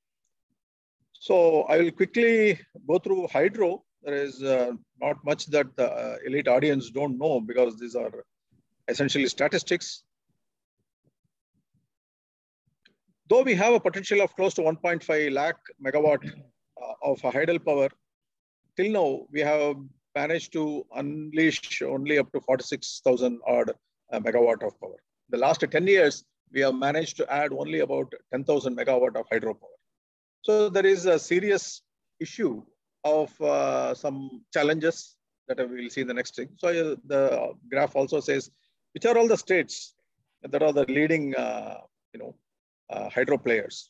So I will quickly go through hydro. There is not much that the elite audience don't know because these are essentially statistics. Though we have a potential of close to 1.5 lakh megawatt of hydel power, till now we have managed to unleash only up to 46,000 odd megawatt of power. The last 10 years, we have managed to add only about 10,000 megawatt of hydro power. So there is a serious issue of some challenges that we will see in the next thing. So the graph also says, which are all the states that are the leading, hydro players.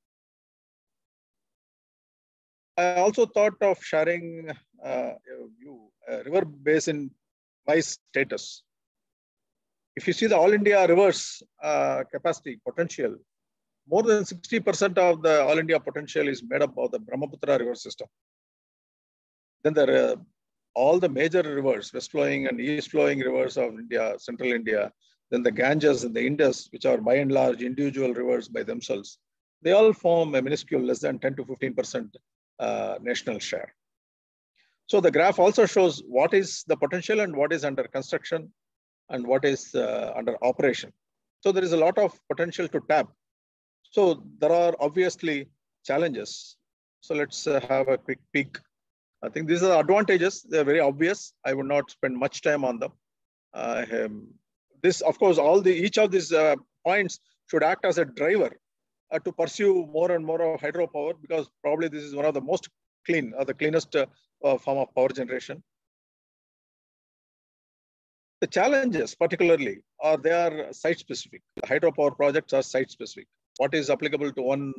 I also thought of sharing a view, river basin wise status. If you see the All India rivers capacity potential, more than 60% of the All India potential is made up of the Brahmaputra river system. Then there are all the major rivers, west flowing and east flowing rivers of India, central India, then the Ganges and the Indus, which are by and large individual rivers by themselves. They all form a minuscule less than 10 to 15% national share. So the graph also shows what is the potential and what is under construction and what is under operation. So there is a lot of potential to tap. So there are obviously challenges. So let's have a quick peek. I think these are the advantages. They're very obvious. I would not spend much time on them. This, of course, each of these points should act as a driver to pursue more and more of hydropower, because probably this is one of the most clean, or the cleanest form of power generation. The challenges particularly they are site specific. The hydropower projects are site specific. What is applicable to one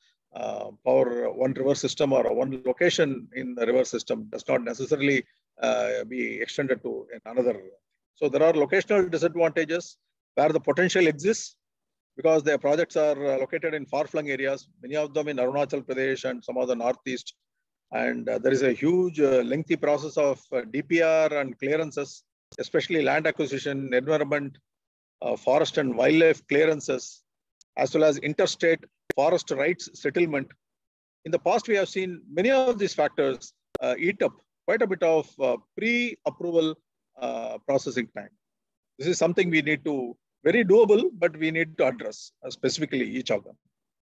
river system or one location in the river system does not necessarily be extended to another. So there are locational disadvantages where the potential exists because their projects are located in far-flung areas, many of them in Arunachal Pradesh and some of the Northeast. And there is a huge lengthy process of DPR and clearances, especially land acquisition, environment, forest and wildlife clearances, as well as interstate forest rights settlement. In the past, we have seen many of these factors eat up quite a bit of pre-approval processing time. This is something we need to, very doable, but we need to address specifically each of them.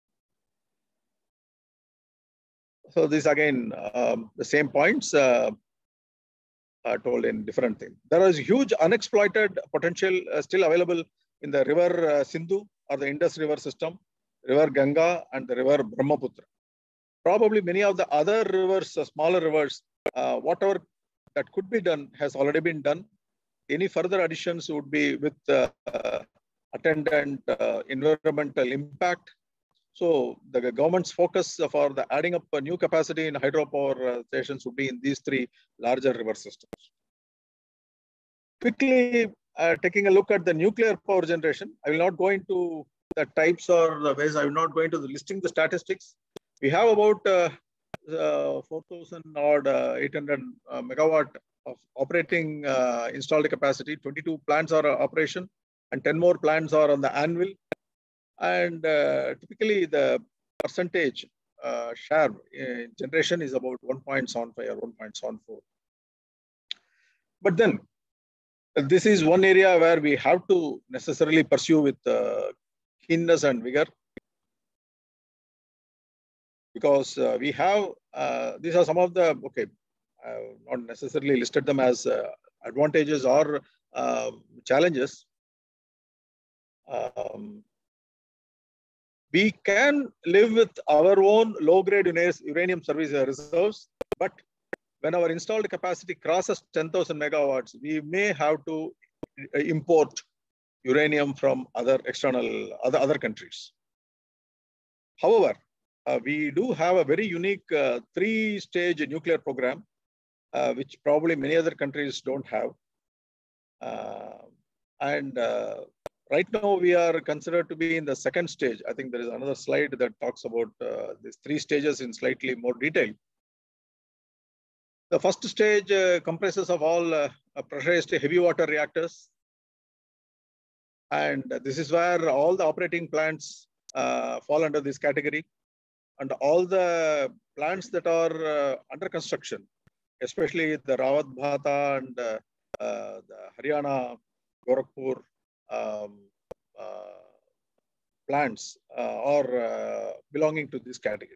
So this again, the same points are told in different things. There is huge unexploited potential still available in the river Sindhu or the Indus River system, river Ganga and the river Brahmaputra. Probably many of the other rivers, smaller rivers, whatever that could be done has already been done. Any further additions would be with attendant environmental impact. So the government's focus for the adding up a new capacity in hydropower stations would be in these three larger river systems. Quickly taking a look at the nuclear power generation. I will not go into the types or the ways. I will not go into the listing the statistics. We have about 4,000 or 800 megawatt of operating installed capacity. 22 plants are operation and 10 more plants are on the anvil. And typically the percentage share generation is about 1.75 or 1.74. But then this is one area where we have to necessarily pursue with keenness and vigor, because we have, these are some of the, okay, not necessarily listed them as advantages or challenges. We can live with our own low-grade uranium service reserves, but when our installed capacity crosses 10,000 megawatts, we may have to import uranium from other countries. However, we do have a very unique three-stage nuclear program, which probably many other countries don't have. Right now, we are considered to be in the second stage. I think there is another slide that talks about these three stages in slightly more detail. The first stage comprises of all pressurized heavy water reactors. And this is where all the operating plants fall under this category. And all the plants that are under construction, especially the Rawat Bhata and the Haryana, Gorakhpur plants are belonging to this category.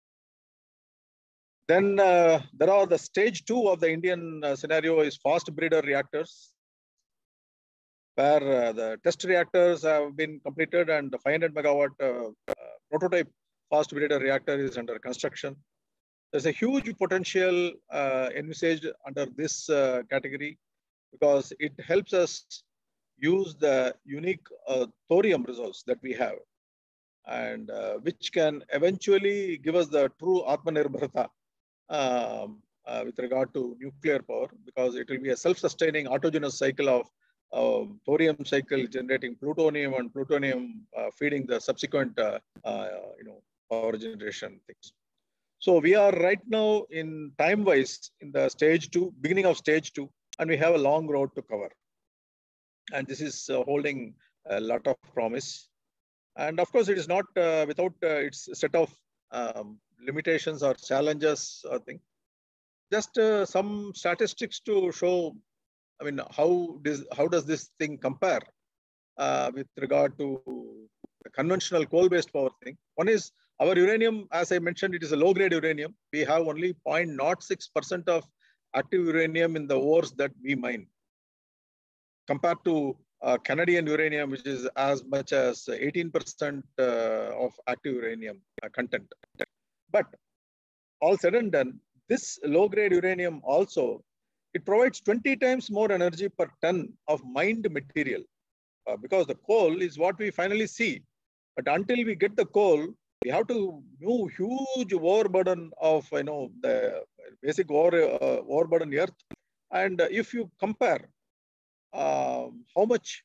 Then there are the stage 2 of the Indian scenario is fast breeder reactors, where the test reactors have been completed and the 500 megawatt prototype fast breeder reactor is under construction. There's a huge potential envisaged under this category, because it helps us use the unique thorium resource that we have, and which can eventually give us the true Atmanirbharta with regard to nuclear power, because it will be a self-sustaining autogenous cycle of thorium cycle generating plutonium and plutonium feeding the subsequent power generation things. So we are right now in time-wise in the stage 2, beginning of stage 2, and we have a long road to cover. And this is holding a lot of promise. And of course, it is not without its set of limitations or challenges, I think. Just some statistics to show, I mean, how does this thing compare with regard to the conventional coal-based power thing. One is our uranium, as I mentioned, it is a low-grade uranium. We have only 0.06% of active uranium in the ores that we mine, compared to Canadian uranium, which is as much as 18% of active uranium content. But all said and done, this low-grade uranium also, it provides 20 times more energy per ton of mined material, because the coal is what we finally see. But until we get the coal, we have to move huge ore burden of the basic ore burden earth. And if you compare how much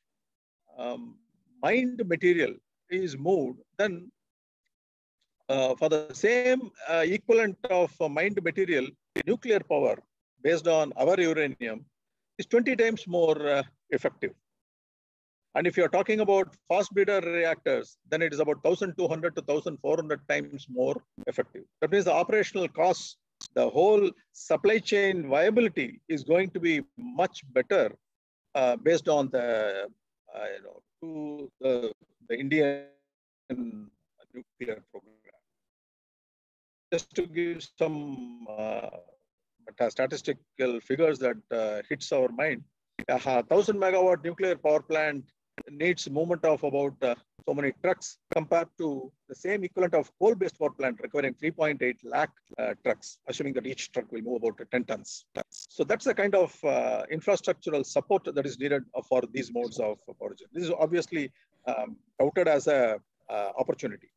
mined material is moved, then for the same equivalent of mined material, nuclear power based on our uranium is 20 times more effective. And if you're talking about fast breeder reactors, then it is about 1,200 to 1,400 times more effective. That means the operational costs, the whole supply chain viability is going to be much better based on the Indian nuclear program. Just to give some statistical figures that hits our mind, a 1,000 megawatt nuclear power plant needs movement of about so many trucks, compared to the same equivalent of coal-based power plant requiring 3.8 lakh trucks, assuming that each truck will move about 10 tons. So that's the kind of infrastructural support that is needed for these modes of power generation. This is obviously touted as a opportunity.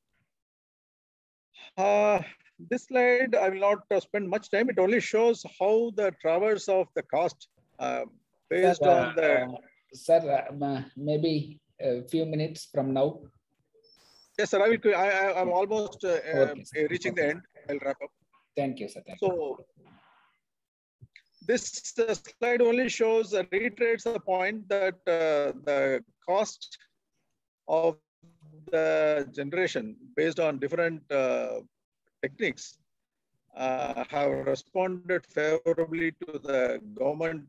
This slide, I will not spend much time. It only shows how the traverse of the cost based on the... maybe a few minutes from now. Yes, sir. I'm almost reaching the end. I'll wrap up. Thank you, sir. Thank you. So this slide only shows, reiterates the point that the cost of the generation based on different techniques have responded favorably to the government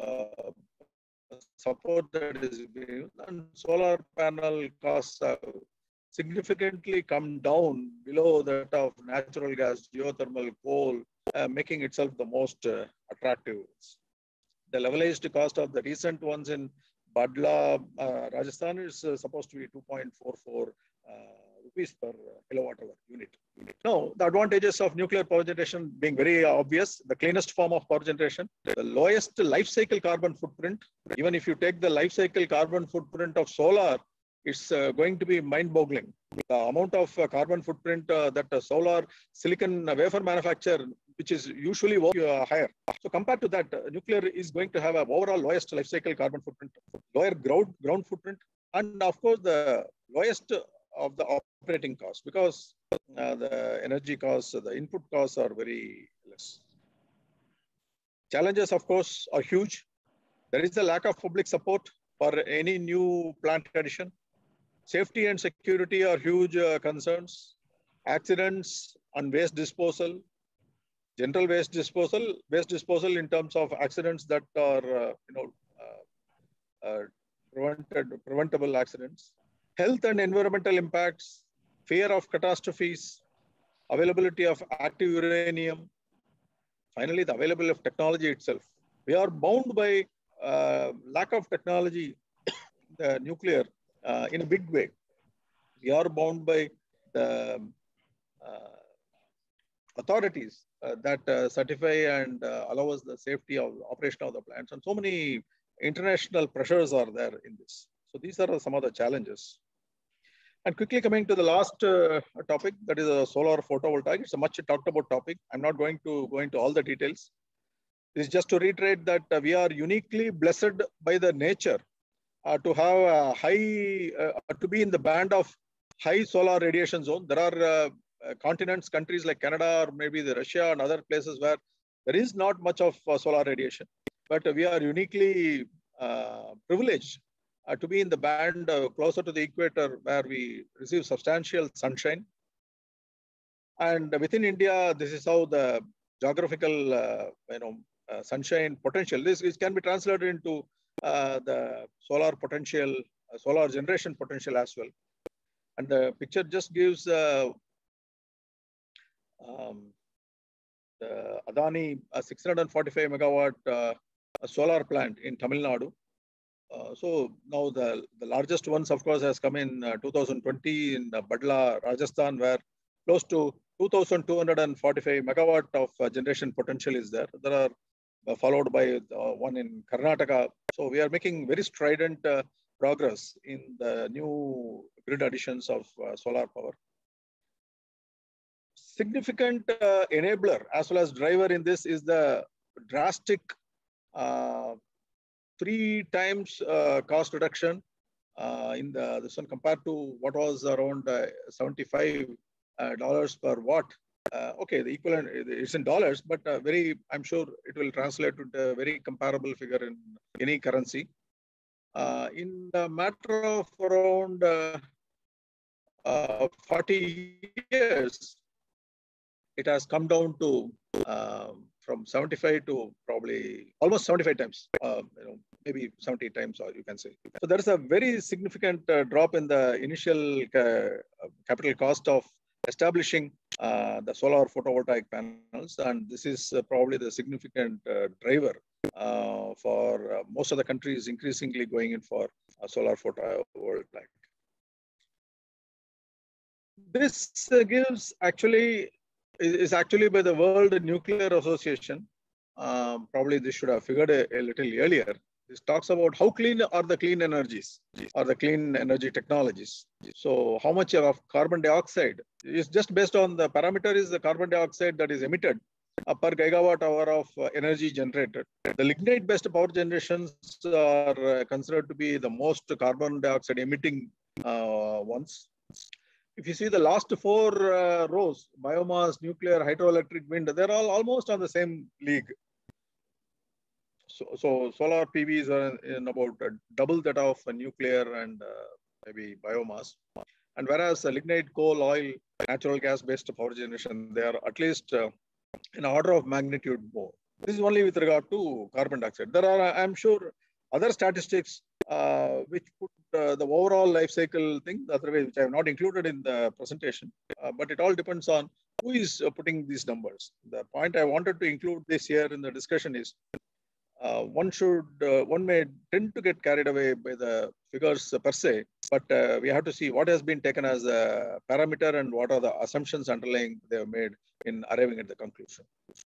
support that is being used, and solar panel costs have significantly come down below that of natural gas, geothermal, coal, making itself the most attractive. The levelized cost of the recent ones in Badla, Rajasthan is supposed to be 2.44 rupees per kilowatt hour unit. Now, the advantages of nuclear power generation being very obvious: the cleanest form of power generation, the lowest life cycle carbon footprint. Even if you take the life cycle carbon footprint of solar, it's going to be mind-boggling. The amount of carbon footprint that a solar silicon wafer manufacturer, which is usually higher. So compared to that, nuclear is going to have an overall lowest life cycle carbon footprint, lower ground footprint, and of course the lowest of the operating costs, because the energy costs, the input costs are very less. Challenges, of course, are huge. There is a lack of public support for any new plant addition. Safety and security are huge concerns. Accidents and waste disposal, general waste disposal in terms of accidents that are preventable accidents. Health and environmental impacts, fear of catastrophes, availability of active uranium, finally the availability of technology itself. We are bound by lack of technology, the nuclear, in a big way. We are bound by the authorities that certify and allow us the safety of operation of the plants, and so many international pressures are there in this. So these are some of the challenges. And quickly coming to the last topic, that is a solar photovoltaic. It's a much talked about topic. I'm not going to go into all the details. This is just to reiterate that we are uniquely blessed by the nature to have a high, to be in the band of high solar radiation zone. There are continents, countries like Canada or maybe the Russia and other places where there is not much of solar radiation, but we are uniquely privileged to be in the band closer to the equator, where we receive substantial sunshine. And within India, this is how the geographical, sunshine potential, this can be translated into the solar potential, solar generation potential as well. And the picture just gives the Adani 645 megawatt solar plant in Tamil Nadu. So now the largest ones, of course, has come in 2020 in Badla, Rajasthan, where close to 2,245 megawatt of generation potential is there. There are followed by one in Karnataka. So we are making very strident progress in the new grid additions of solar power. Significant enabler as well as driver in this is the drastic 3 times cost reduction in this one compared to what was around $75 per watt. Okay, the equivalent is in dollars, but I'm sure it will translate to a very comparable figure in any currency. In the matter of around 40 years, it has come down to from 75 to probably almost 75 times, maybe 70 times, or you can say. So there is a very significant drop in the initial capital cost of establishing the solar photovoltaic panels, and this is probably the significant driver for most of the countries increasingly going in for solar photovoltaic. This is actually by the World Nuclear Association. Probably this should have figured a little earlier. This talks about how clean are the clean energies or the clean energy technologies. So how much of carbon dioxide is just based on the parameter is the carbon dioxide that is emitted per gigawatt hour of energy generated. The lignite-based power generations are considered to be the most carbon dioxide emitting ones. If you see the last four rows, biomass, nuclear, hydroelectric, wind, they're all almost on the same league. So solar PVs are in about double that of nuclear and maybe biomass. And whereas lignite, coal, oil, natural gas-based power generation, they are at least in order of magnitude more. This is only with regard to carbon dioxide. There are, I'm sure, other statistics which put the overall life cycle thing the other way, which I have not included in the presentation. But it all depends on who is putting these numbers. The point I wanted to include this here in the discussion is one may tend to get carried away by the figures per se, but we have to see what has been taken as a parameter and what are the assumptions underlying they have made in arriving at the conclusion.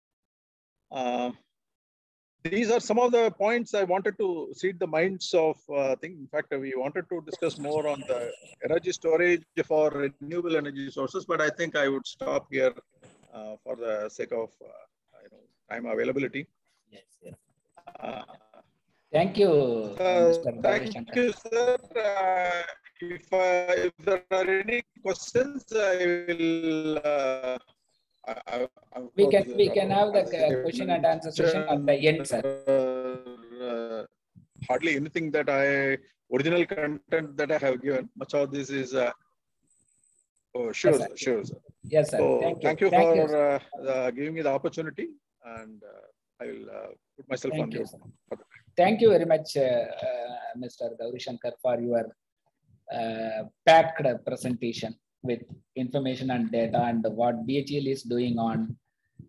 These are some of the points I wanted to seed the minds of things. In fact, we wanted to discuss more on the energy storage for renewable energy sources, but I think I would stop here for the sake of time availability. Yes, yes. Thank you, Mr. Thank you, sir. If there are any questions, I will. We can have the question and answer session at the end, sir. Hardly anything that original content that I have given. Much of this is. Oh, sure, yes, sir. Sure, sir. Yes, sir. So thank you for giving me the opportunity, and I will put myself on mute. Thank you very much, Mr. Gauri Shankar, for your packed presentation with information and data and what BHEL is doing on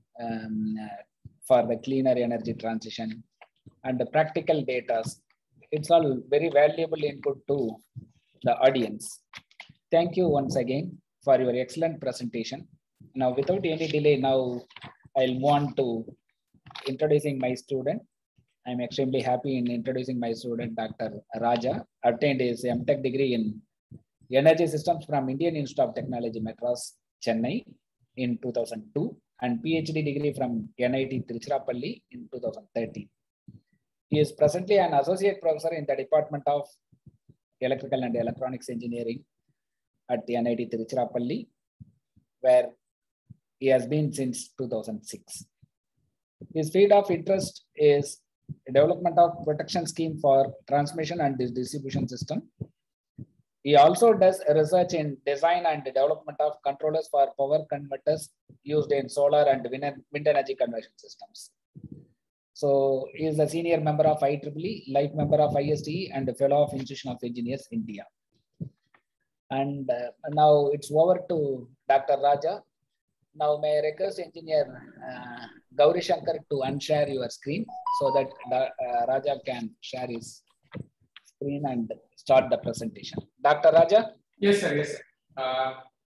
for the cleaner energy transition and the practical data. It's all very valuable input to the audience. Thank you once again for your excellent presentation. Now, without any delay, now I'll move on to introducing my student. I'm extremely happy in introducing my student, Dr. Raja, obtained his MTech degree in Energy Systems from Indian Institute of Technology, Madras, Chennai in 2002 and PhD degree from NIT Tiruchirappalli in 2013. He is presently an associate professor in the Department of Electrical and Electronics Engineering at the NIT Tiruchirappalli, where he has been since 2006. His field of interest is development of protection scheme for transmission and distribution system. He also does research in design and development of controllers for power converters used in solar and wind energy conversion systems. So he is a senior member of IEEE, life member of ISTE, and a fellow of Institution of Engineers, India. And now it's over to Dr. Raja. Now may I request Engineer Gauri Shankar to unshare your screen so that Raja can share his screen and start the presentation. Dr. Raja? Yes, sir. Yes, sir.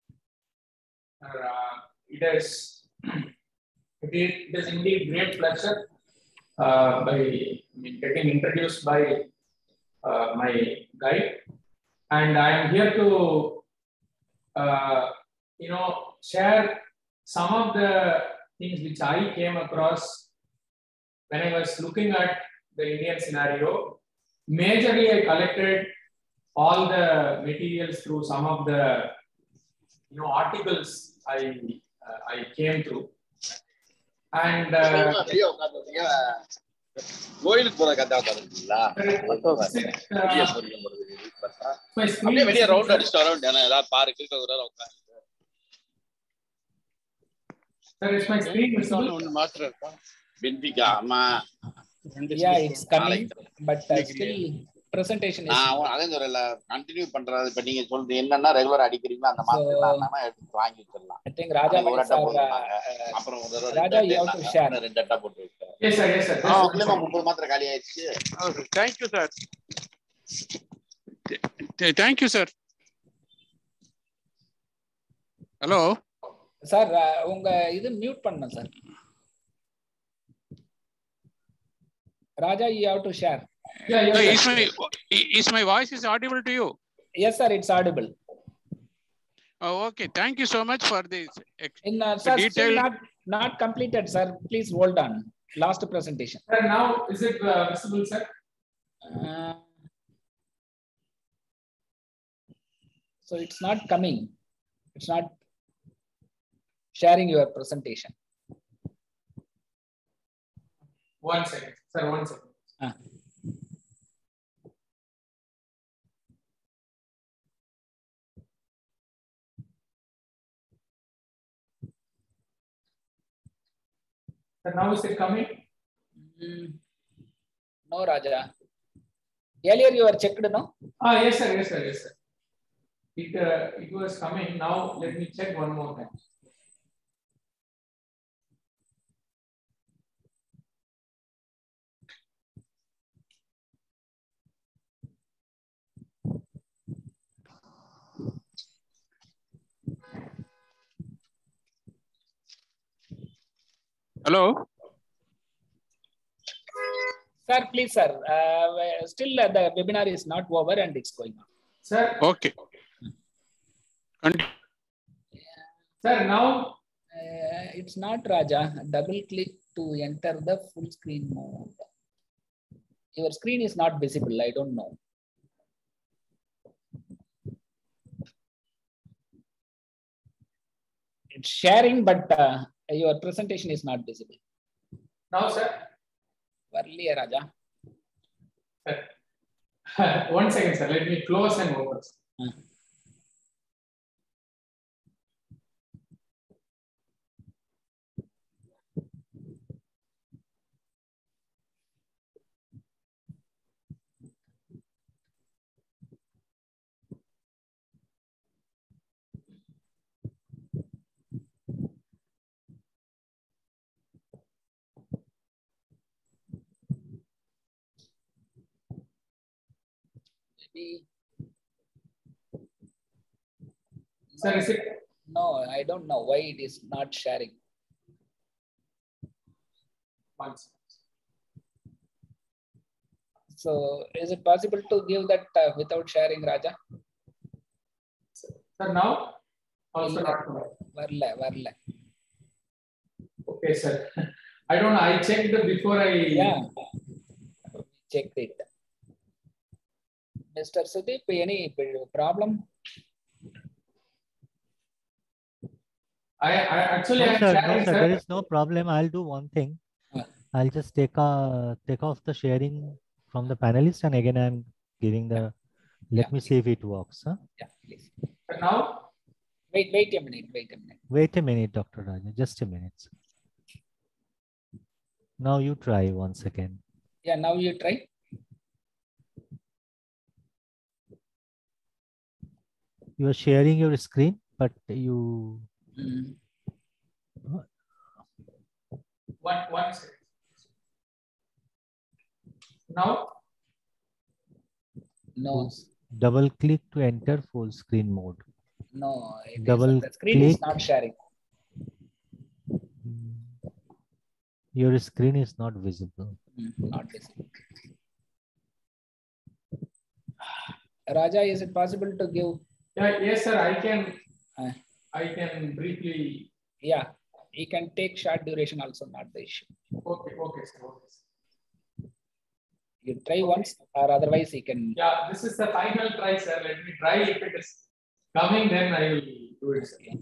It is indeed great pleasure by getting introduced by my guide, and I am here to share some of the things which I came across when I was looking at the Indian scenario. Majorly, I collected all the materials through some of the articles I came through, and is my screen visible? Yeah, it's coming, but still presentation is continue பண்றது. இப்ப நீங்க சொல்றது என்னன்னா regular அடிக்கிறீங்களா அந்த மாதிரி எடுத்து வாங்கி வச்சிரலாம். I think Raja அப்புறம் Raja you have to share. ரெண்டு அட்டை போட்டு வைக்கிறேன். Yes sir, yes sir. உங்களுக்கு 30 மாத்திரை காலி ஆயிடுச்சு. Thank you sir. Thank you sir. Hello. Sir, உங்க இது மியூட் பண்ணனும் sir. Raja, you have to share. Yeah, is my voice is audible to you? Yes, sir, it's audible. Oh, okay. Thank you so much for this Sir, detailed. still not completed, sir. Please hold on. Last presentation. Sir, now is it visible, sir? So it's not coming. It's not sharing your presentation. 1 second, sir. 1 second. Sir, now is it coming? No, Raja. Earlier you were checked, no? Yes, sir. Yes, sir. Yes, sir. It was coming. Now let me check one more time. Hello. Sir, please, sir. Still the webinar is not over and it's going on. Sir. Okay. Sir, now it's not, Raja. Double click to enter the full screen mode. Your screen is not visible. I don't know. It's sharing, but your presentation is not visible. Now, sir. Varli, Raja. Sir. 1 second, sir. Let me close and open. Sir, is it? No, I don't know why it is not sharing. So, is it possible to give that without sharing, Raja? Sir, now? Also not. Varla. Okay, sir. I don't know. I checked before I. Yeah. Checked it. Mr. Sudeep, any problem? I actually. No, sir, there is no problem. I'll do one thing. I'll just take off the sharing from the panelist, and again I'm giving the. Let me see if it works. Huh? Yeah, please. But now. Wait a minute. Wait a minute, Dr. Raja. Just a minute. Now you try once again. Yeah, now you try. You are sharing your screen, but you. One second. Now. No. Double click to enter full screen mode. No, the screen is not sharing. Your screen is not visible. Not visible. Raja, is it possible to give? Yes, sir. I can briefly. Yeah, you can take short duration also, not the issue. Okay, sir. You try once, or otherwise you can. Yeah, this is the final try, sir. Let me try. If it is coming, then I will do it. Okay.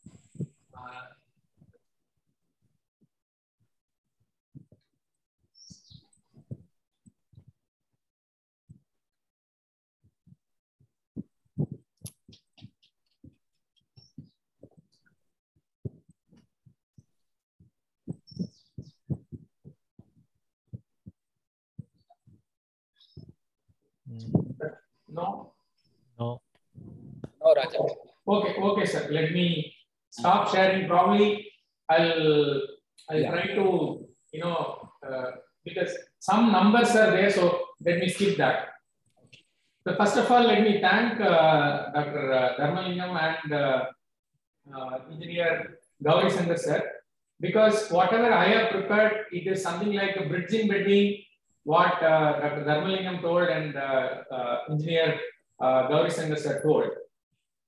No, Raja. Okay, sir. Let me stop sharing. Probably I'll try to, because some numbers are there, so let me skip that. So first of all, let me thank Dr. Dharmalingam and Engineer Gauri Shankar sir, because whatever I have prepared, it is something like a bridging between what Dr. Dharmalingam told and Engineer Gauri Shankar sir told.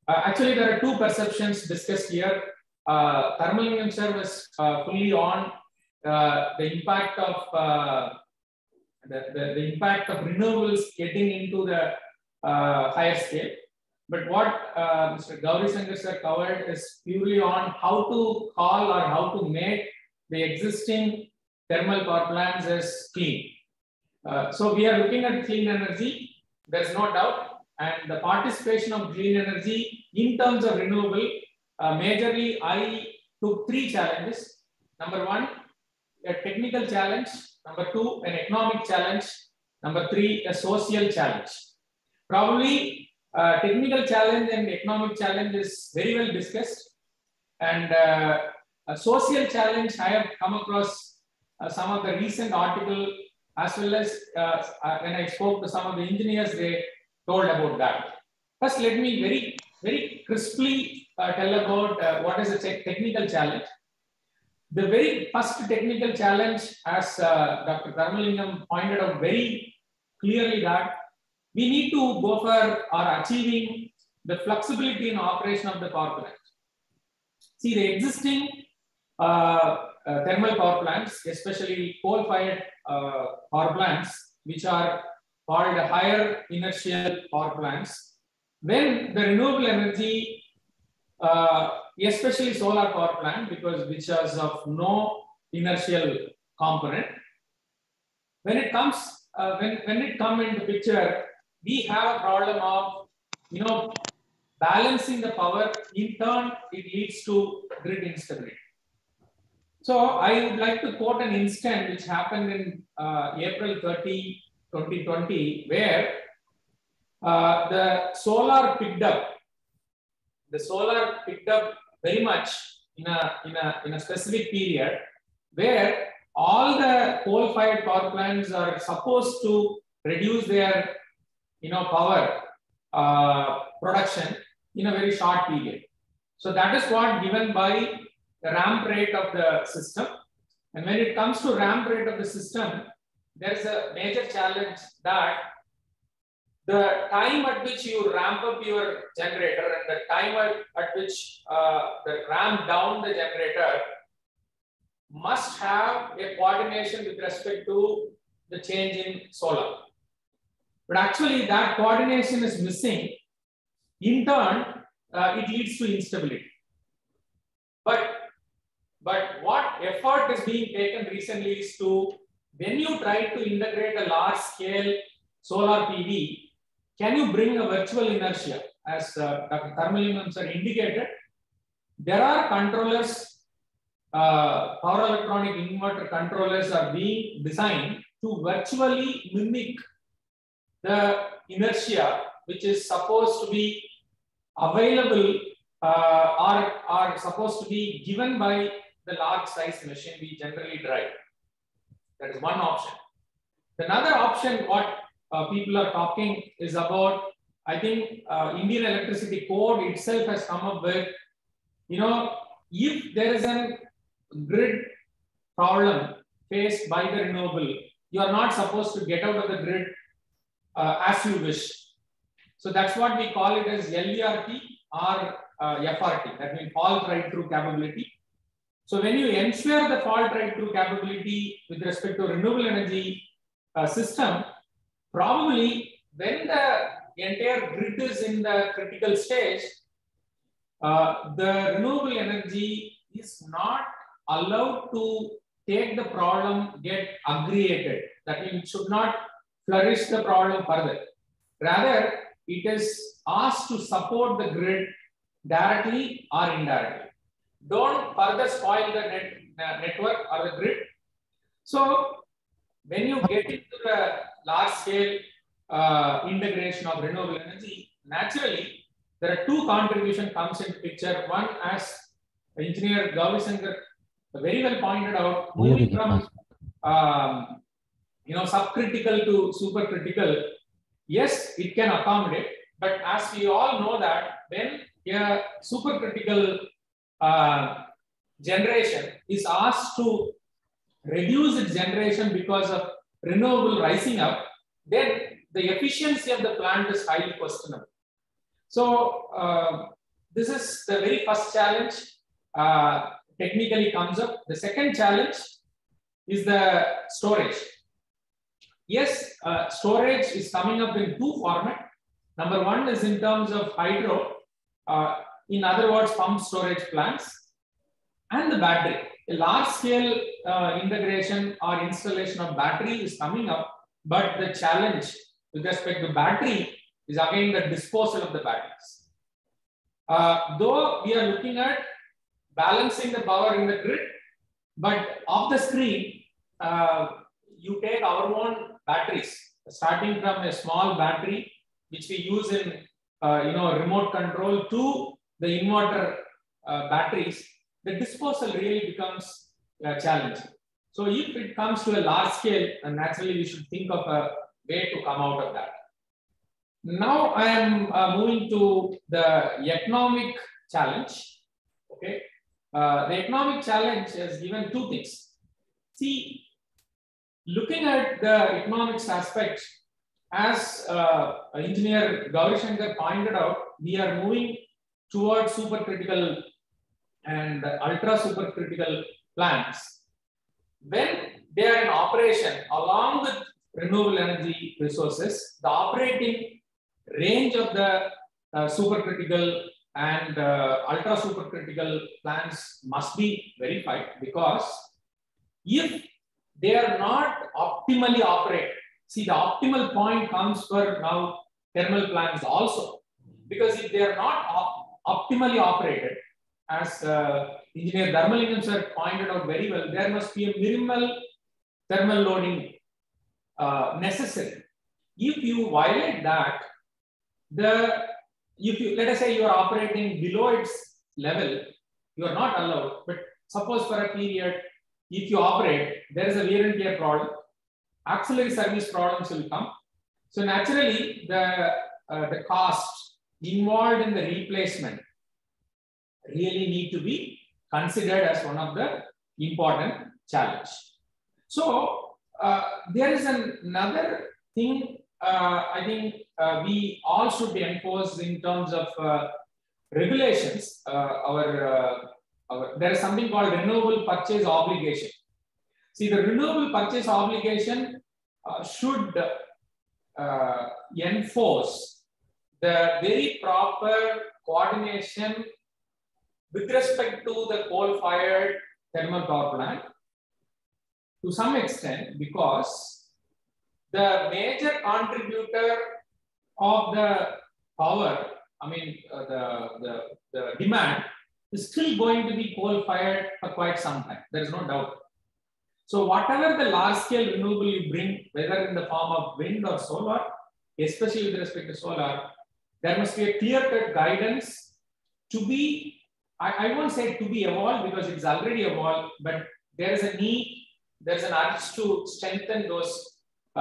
Actually, there are two perceptions discussed here. Tharmalingam sir was fully on the impact of the impact of renewables getting into the higher scale. But what Mr. Gaurisankar sir covered is purely on how to call or how to make the existing thermal power plants as clean. So we are looking at clean energy, there's no doubt. And the participation of clean energy in terms of renewable, majorly I took three challenges. Number one, a technical challenge. Number two, an economic challenge. Number three, a social challenge. Probably technical challenge and economic challenge is very well discussed. And a social challenge, I have come across some of the recent article, as well as when I spoke to some of the engineers, they told about that. First, let me very crisply tell about what is a technical challenge. The very first technical challenge, as Dr. Tharmalingam pointed out very clearly, that we need to go for or achieving the flexibility in operation of the power plant. See, the existing thermal power plants, especially coal-fired power plants, which are called higher inertial power plants, when the renewable energy, especially solar power plant, which is of no inertial component, when it comes into picture, we have a problem of balancing the power. In turn, it leads to grid instability. So I would like to quote an instance which happened in April 30, 2020, where the solar picked up very much in a specific period, where all the coal-fired power plants are supposed to reduce their power production in a very short period. So that is what given by the ramp rate of the system. And when it comes to ramp rate of the system, there is a major challenge that the time at which you ramp up your generator and the time at which the ramp down the generator must have a coordination with respect to the change in solar. But actually that coordination is missing. In turn, it leads to instability. But what effort is being taken recently is to, when you try to integrate a large scale solar PV, can you bring a virtual inertia? As Dr. Tharmalingam sir indicated, there are controllers, power electronic inverter controllers are being designed to virtually mimic the inertia which is supposed to be available or supposed to be given by the large size machine we generally drive. That is one option. Another option, what people are talking is about, I think Indian Electricity Code itself has come up with, if there is a grid problem faced by the renewable, you are not supposed to get out of the grid as you wish. So that's what we call it as LVRT or FRT, that means fault right-through capability. So when you ensure the fault right-through capability with respect to renewable energy system, probably when the entire grid is in the critical stage, the renewable energy is not allowed to take the problem, get aggregated. That means it should not flourish the problem further. Rather, it is asked to support the grid directly or indirectly. Don't further spoil the network or the grid. So when you get into the large scale integration of renewable energy, naturally there are two contributions comes into picture. One, as Engineer Gaurisankar very well pointed out, moving from subcritical to supercritical. Yes, it can accommodate, but as we all know that when a supercritical generation is asked to reduce its generation because of renewable rising up, then the efficiency of the plant is highly questionable. So this is the very first challenge technically comes up. The second challenge is the storage. Yes, storage is coming up in two formats. Number one is in terms of hydro, in other words, pump storage plants, and the battery. A large scale integration or installation of battery is coming up, but the challenge with respect to battery is again the disposal of the batteries. Though we are looking at balancing the power in the grid, but off the screen, you take our own batteries, starting from a small battery, which we use in remote control, to the inverter batteries. The disposal really becomes challenging. So if it comes to a large scale, naturally we should think of a way to come out of that. Now I am moving to the economic challenge. Okay, the economic challenge has given two things. See, looking at the economics aspect, as engineer Gauri Shankar pointed out, we are moving towards supercritical and ultra supercritical plants. When they are in operation along with renewable energy resources, the operating range of the supercritical and ultra supercritical plants must be verified, because if they are not optimally operated, see, the optimal point comes for now thermal plants also, because if they are not optimally operated, as engineer Dharmalingam sir pointed out very well, there must be a minimal thermal loading necessary. If you violate that, let us say you are operating below its level, you are not allowed. But suppose for a period, if you operate, there is a wear and tear problem, auxiliary service problems will come. So naturally, the cost involved in the replacement really need to be considered as one of the important challenge. So there is another thing I think we all should enforce in terms of regulations. There is something called renewable purchase obligation. See, the renewable purchase obligation should enforce the very proper coordination with respect to the coal-fired thermal power plant to some extent, because the major contributor of the power, I mean the demand, is still going to be coal-fired for quite some time. There is no doubt. So whatever the large-scale renewable you bring, whether in the form of wind or solar, especially with respect to solar, there must be a clear-cut guidance to be, I won't say to be evolved because it's already evolved, but there is a need, there's an urge to strengthen those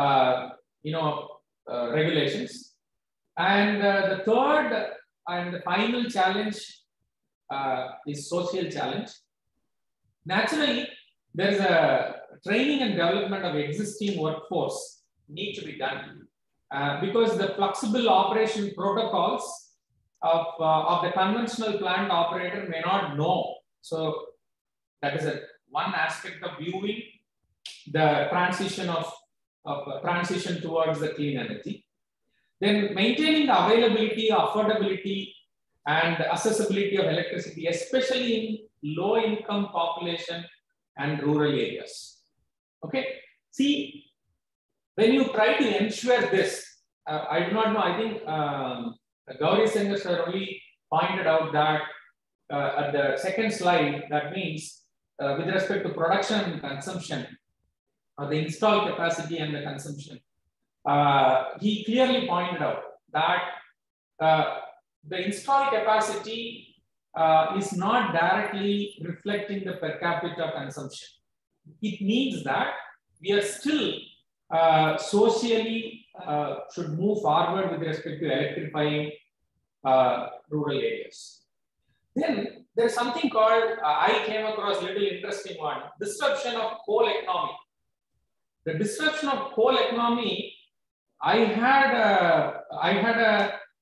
regulations. And the third and the final challenge is social challenge. Naturally, there is a training and development of existing workforce need to be done because the flexible operation protocols of the conventional plant operator may not know. So that is one aspect of viewing the transition transition towards the clean energy. Then maintaining the availability, affordability, and accessibility of electricity, especially in low-income population and rural areas. Okay. See, when you try to ensure this, I do not know. I think Gauri Shankar sir only pointed out that at the second slide, that means with respect to production and consumption, or the installed capacity and the consumption, he clearly pointed out that the installed capacity is not directly reflecting the per capita consumption. It means that we are still socially should move forward with respect to electrifying rural areas. Then there is something called, I came across a little interesting one, disruption of coal economy. The disruption of coal economy, I had a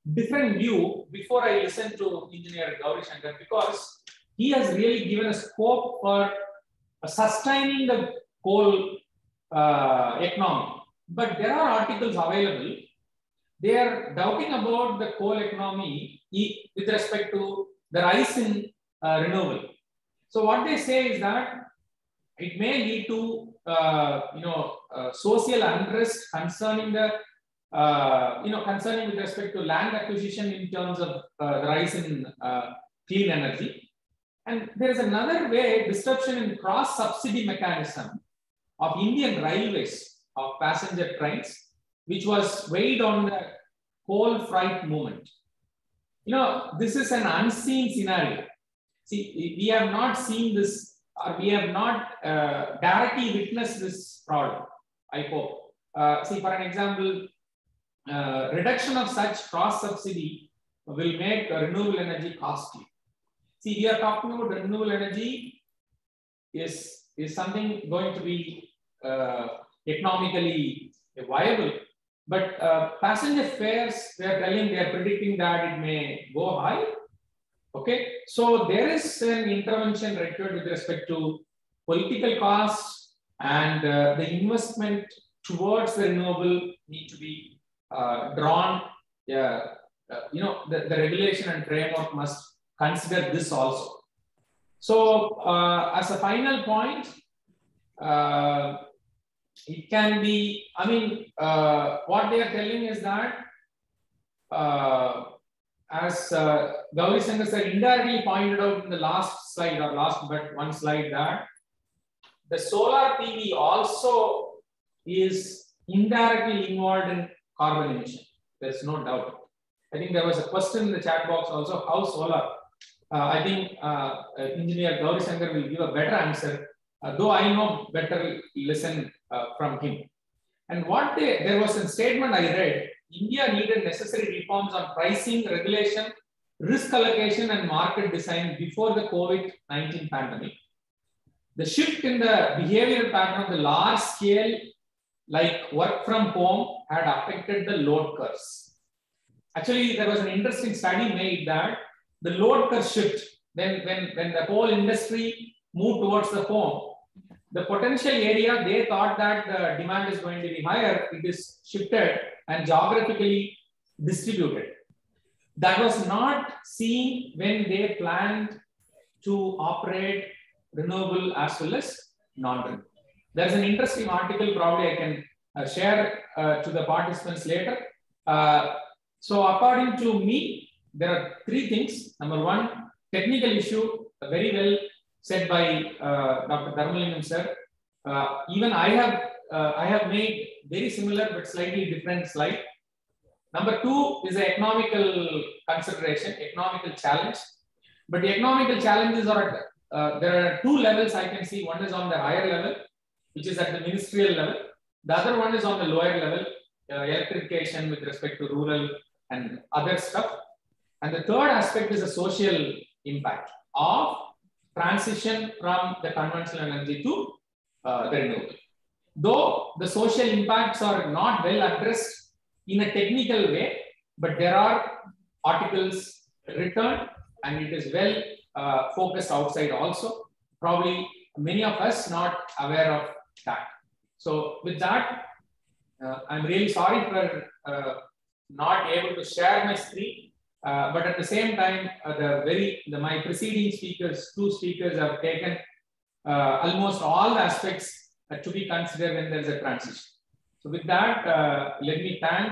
different view before I listen to Engineer Gauri Shankar, because he has really given a scope for sustaining the coal economy. But there are articles available. They are doubting about the coal economy with respect to the rise in renewable. So what they say is that it may lead to social unrest concerning the concerning with respect to land acquisition in terms of the rise in clean energy. And there is another way, disruption in cross subsidy mechanism of Indian Railways of passenger trains, which was weighed on the coal freight movement. This is an unseen scenario. See, we have not seen this, or we have not directly witnessed this problem, I hope. See, for an example, reduction of such cross subsidy will make renewable energy costly. See, we are talking about renewable energy is something going to be economically viable, but passenger fares, they are predicting that it may go high. Okay, so there is an intervention required with respect to political costs, and the investment towards the renewable need to be drawn. The regulation and framework must consider this also. So as a final point, it can be, what they are telling is that as Gauri Shankar said, indirectly pointed out in the last slide, or last but one slide, that the solar PV also is indirectly involved in carbon emission. There's no doubt. I think there was a question in the chat box also, how solar. I think Engineer Gauri Shankar will give a better answer, though I know better listen from him. And there was a statement I read, India needed necessary reforms on pricing, regulation, risk allocation, and market design before the COVID-19 pandemic. The shift in the behavioral pattern of the large scale, like work from home, had affected the load curves. Actually, there was an interesting study made that the load curve shift, when the whole industry moved towards the home, the potential area, they thought that the demand is going to be higher, it is shifted and geographically distributed. That was not seen when they planned to operate renewable as well as non-renewable. There's an interesting article, probably I can share to the participants later. So according to me, there are three things. Number one, technical issue, very well said by Dr. Dharmalingam sir. Even I have made very similar but slightly different slide. Number two is the economical consideration, economical challenge. But the economical challenges are at, there are two levels I can see. One is on the higher level, which is at the ministerial level. The other one is on the lower level, electrification with respect to rural and other stuff. And the third aspect is the social impact of transition from the conventional energy to the renewable. Though the social impacts are not well addressed in a technical way, but there are articles written and it is well focused outside also. Probably many of us not aware of that. So with that, I'm really sorry for not able to share my screen, but at the same time, my preceding speakers, two speakers have taken almost all the aspects to be considered when there is a transition. So with that, let me thank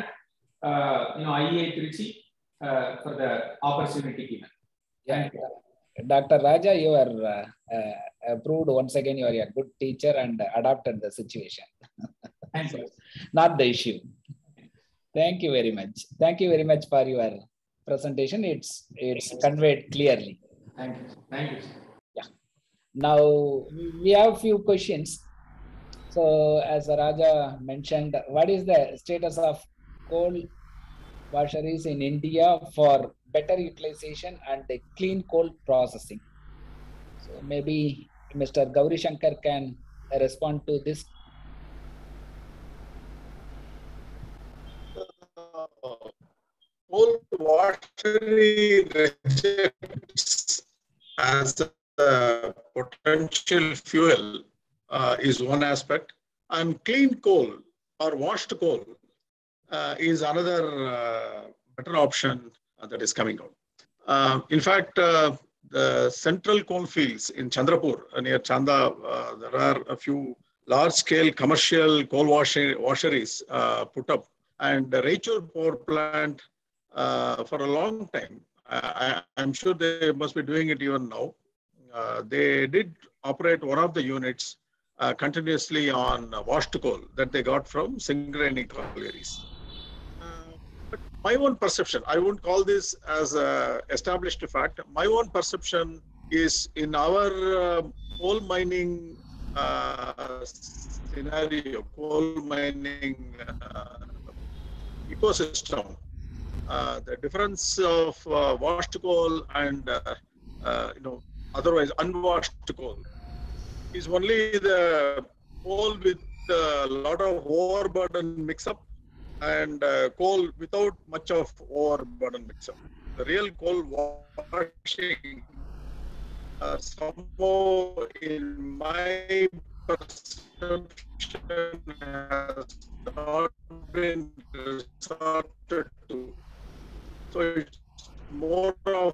IEA Trichy for the opportunity given. Thank you. Dr. Raja, you are proved once again you are a good teacher and adapted the situation. Thank you. Not the issue. Thank you very much. Thank you very much for your presentation. It's conveyed clearly. Thank you. Thank you. Yeah. Now we have a few questions. So as Raja mentioned, what is the status of coal washeries in India for better utilization and the clean coal processing? So maybe Mr. Gauri Shankar can respond to this. Coal refinery rejects as a potential fuel is one aspect, and clean coal or washed coal is another better option that is coming out. In fact, the central coal fields in Chandrapur near Chanda, there are a few large-scale commercial coal washeries put up, and the Raichur power plant for a long time. I'm sure they must be doing it even now. They did operate one of the units continuously on washed coal that they got from Singareni collieries. But my own perception, I won't call this as an established fact. My own perception is in our coal mining scenario, coal mining ecosystem, the difference of washed coal and otherwise unwashed coal is only the coal with a lot of overburden mix-up and coal without much of overburden mix-up. The real coal washing somehow, in my perception, has not been resorted to. So it's more of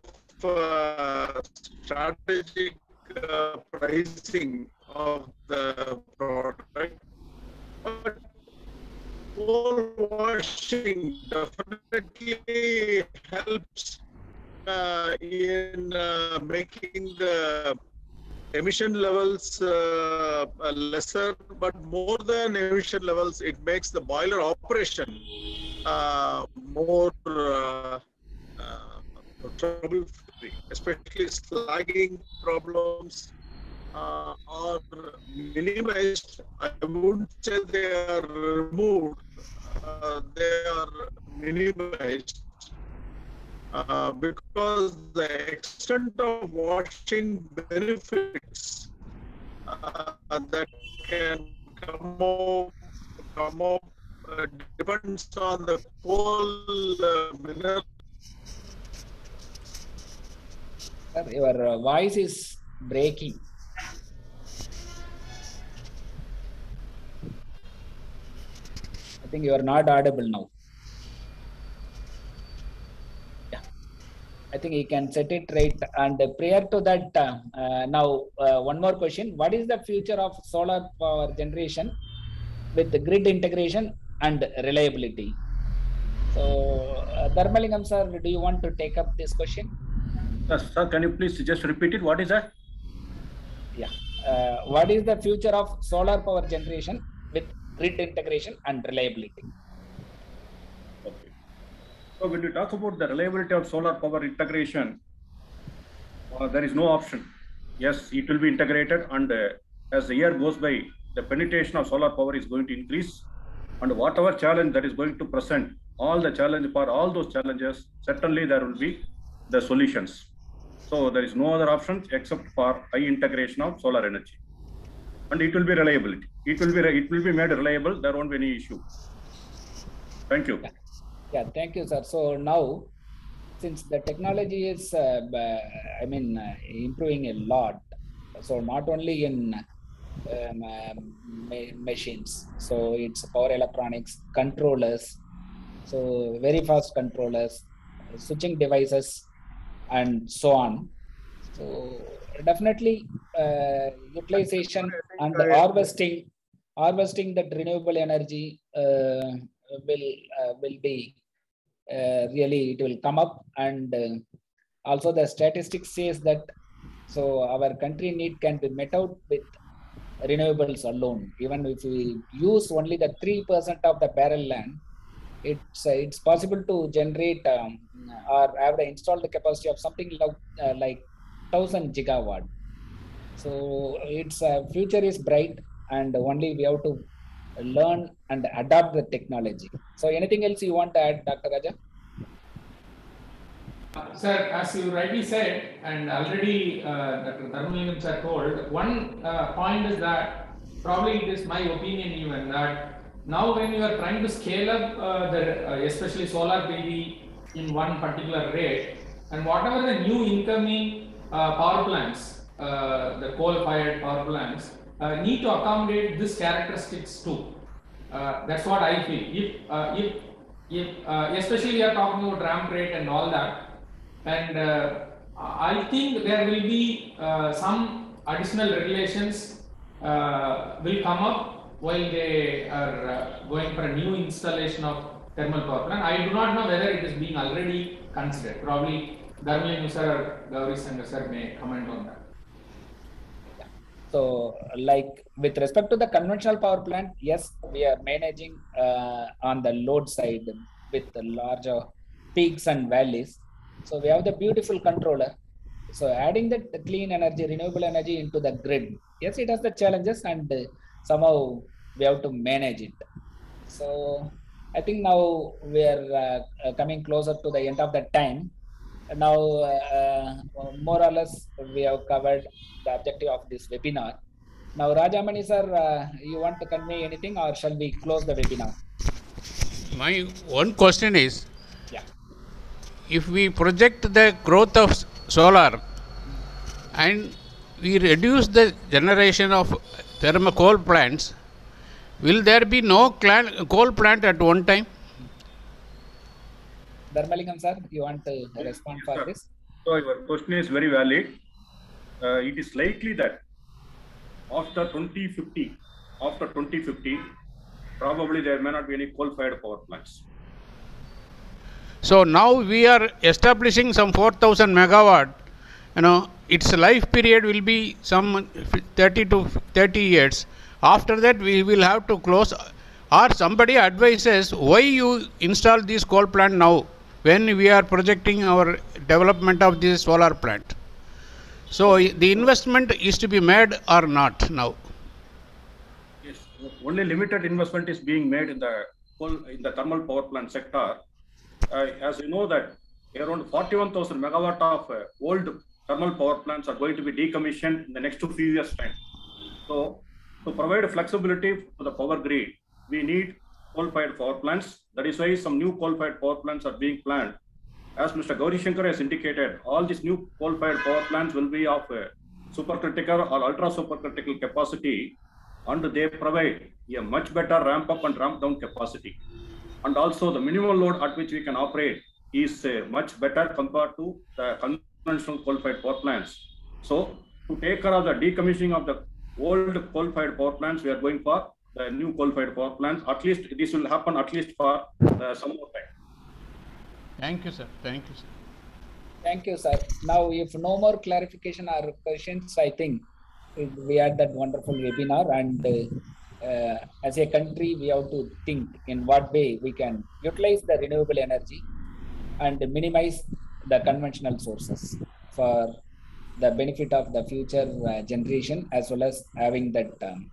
strategic pricing of the product. But coal washing definitely helps in making the emission levels lesser, but more than emission levels, it makes the boiler operation more trouble-free, especially slagging problems are minimized. I wouldn't say they are removed, they are minimized. Because the extent of washing benefits that can come up depends on the coal mineral. Sir, your voice is breaking. I think you are not audible now. I think he can set it right. And prior to that, now one more question. What is the future of solar power generation with the grid integration and reliability? So, Dharmalingam sir, do you want to take up this question? Sir, can you please just repeat it? What is that? Yeah. What is the future of solar power generation with grid integration and reliability? Okay. So when you talk about the reliability of solar power integration, there is no option. Yes, it will be integrated, and as the year goes by, the penetration of solar power is going to increase, and whatever challenge that is going to present, all the challenge for all those challenges, certainly there will be the solutions. So there is no other option except for high integration of solar energy, and it will be reliability. It will be made reliable. There won't be any issue. Thank you. Yeah, thank you, sir. So now, since the technology is, improving a lot, so not only in machines, so it's power electronics, controllers, so very fast controllers, switching devices, and so on. So definitely, utilization and harvesting that renewable energy will be really, it will come up, and also the statistics says that so our country need can be met out with renewables alone. Even if we use only the 3% of the barren land, it's possible to generate or have the installed capacity of something like 1000 gigawatt. So its future is bright, and only we have to learn and adapt the technology. So anything else you want to add, Dr. Raja? Sir, as you rightly said, and already Dr. Dharmalingam sir told, one point is that probably it is my opinion even that now when you are trying to scale up especially solar PV in one particular rate, and whatever the new incoming power plants, the coal-fired power plants, need to accommodate these characteristics too. That's what I feel. If especially we are talking about ramp rate and all that, and I think there will be some additional regulations will come up while they are going for a new installation of thermal power plant. I do not know whether it is being already considered. Probably Dharmalingam sir or Gauri Shankar sir may comment on that. So, like with respect to the conventional power plant, yes, we are managing on the load side with the larger peaks and valleys. So we have the beautiful controller. So adding the clean energy, renewable energy into the grid, yes, it has the challenges, and somehow we have to manage it. So I think now we are coming closer to the end of the time. Now, more or less, we have covered the objective of this webinar. Now, Rajamani sir, you want to convey anything, or shall we close the webinar? My one question is, yeah, if we project the growth of solar and we reduce the generation of thermal coal plants, will there be no coal plant at one time? Dharmalingam sir, you want to respond for this? So your question is very valid. It is likely that after 2050, probably there may not be any coal-fired power plants. So now we are establishing some 4,000 megawatt. Its life period will be some 30 to 30 years. After that, we will have to close. Or somebody advises, why you install this coal plant now, when we are projecting our development of this solar plant. So the investment is to be made or not now? Yes, only limited investment is being made in the thermal power plant sector. As you know that around 41,000 megawatt of old thermal power plants are going to be decommissioned in the next few years' time. So to provide flexibility to the power grid, we need coal-fired power plants. That is why some new coal-fired power plants are being planned. As Mr. Gauri Shankar has indicated, all these new coal-fired power plants will be of supercritical or ultra-supercritical capacity, and they provide a much better ramp-up and ramp-down capacity. And also the minimum load at which we can operate is much better compared to the conventional coal-fired power plants. So to take care of the decommissioning of the old coal-fired power plants, we are going for the new coal-fired power plants. At least this will happen at least for some more time. Thank you, sir. Thank you, sir. Thank you, sir. Now, if no more clarification or questions, I think we had that wonderful webinar, and as a country, we have to think in what way we can utilize the renewable energy and minimize the conventional sources for the benefit of the future generation, as well as having that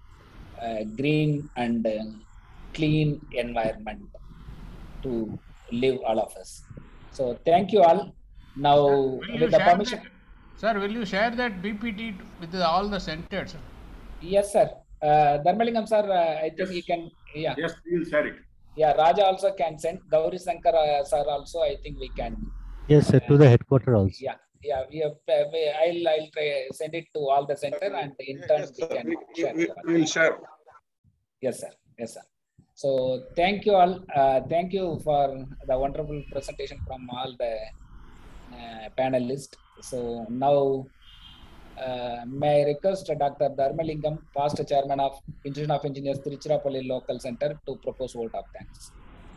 green and clean environment to live all of us. So thank you all. Now, with the permission, sir, will you share that BPT with all the centers? Yes, sir. Dharmalingam sir, I think he can. Yeah. Yes, we will share it. Yeah, Raja also can send. Gauri Shankar sir also, I think we can. Yes, sir, to the headquarters also. Yeah, yeah. I'll try send it to all the center, and in turn we can share. We will share. Yes, sir. Yes, sir. So thank you all. Thank you for the wonderful presentation from all the panelists. So now, may I request Dr. Dharmalingam, past chairman of Institution of Engineers, Tiruchirappalli Local Center, to propose vote of thanks.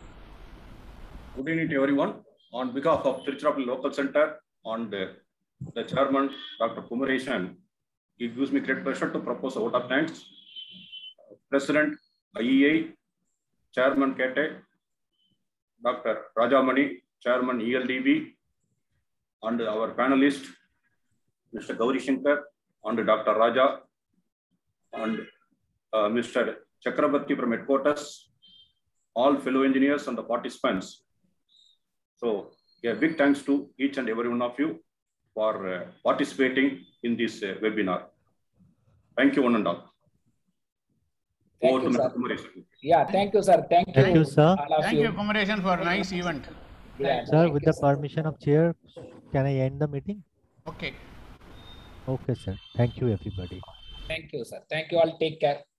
Good evening to everyone. On behalf of Tiruchirappalli Local Center and the chairman, Dr. Kumaresan, it gives me great pleasure to propose a vote of thanks. President IEA, Chairman Kete, Dr. Rajamani, Chairman ELDB, and our panelist, Mr. Gauri Shankar, and Dr. Raja, and Mr. Chakrabarti from headquarters, all fellow engineers and the participants. So, a big thanks to each and every one of you for participating in this webinar. Thank you, one and all. Thank you, sir. Yeah, thank you, sir. Thank you, sir. Thank you, Kumaresan, for a nice event. Yeah, Sir, thank with you, the permission of chair, can I end the meeting? Okay. Okay, sir. Thank you, everybody. Thank you, sir. Thank you all. Take care.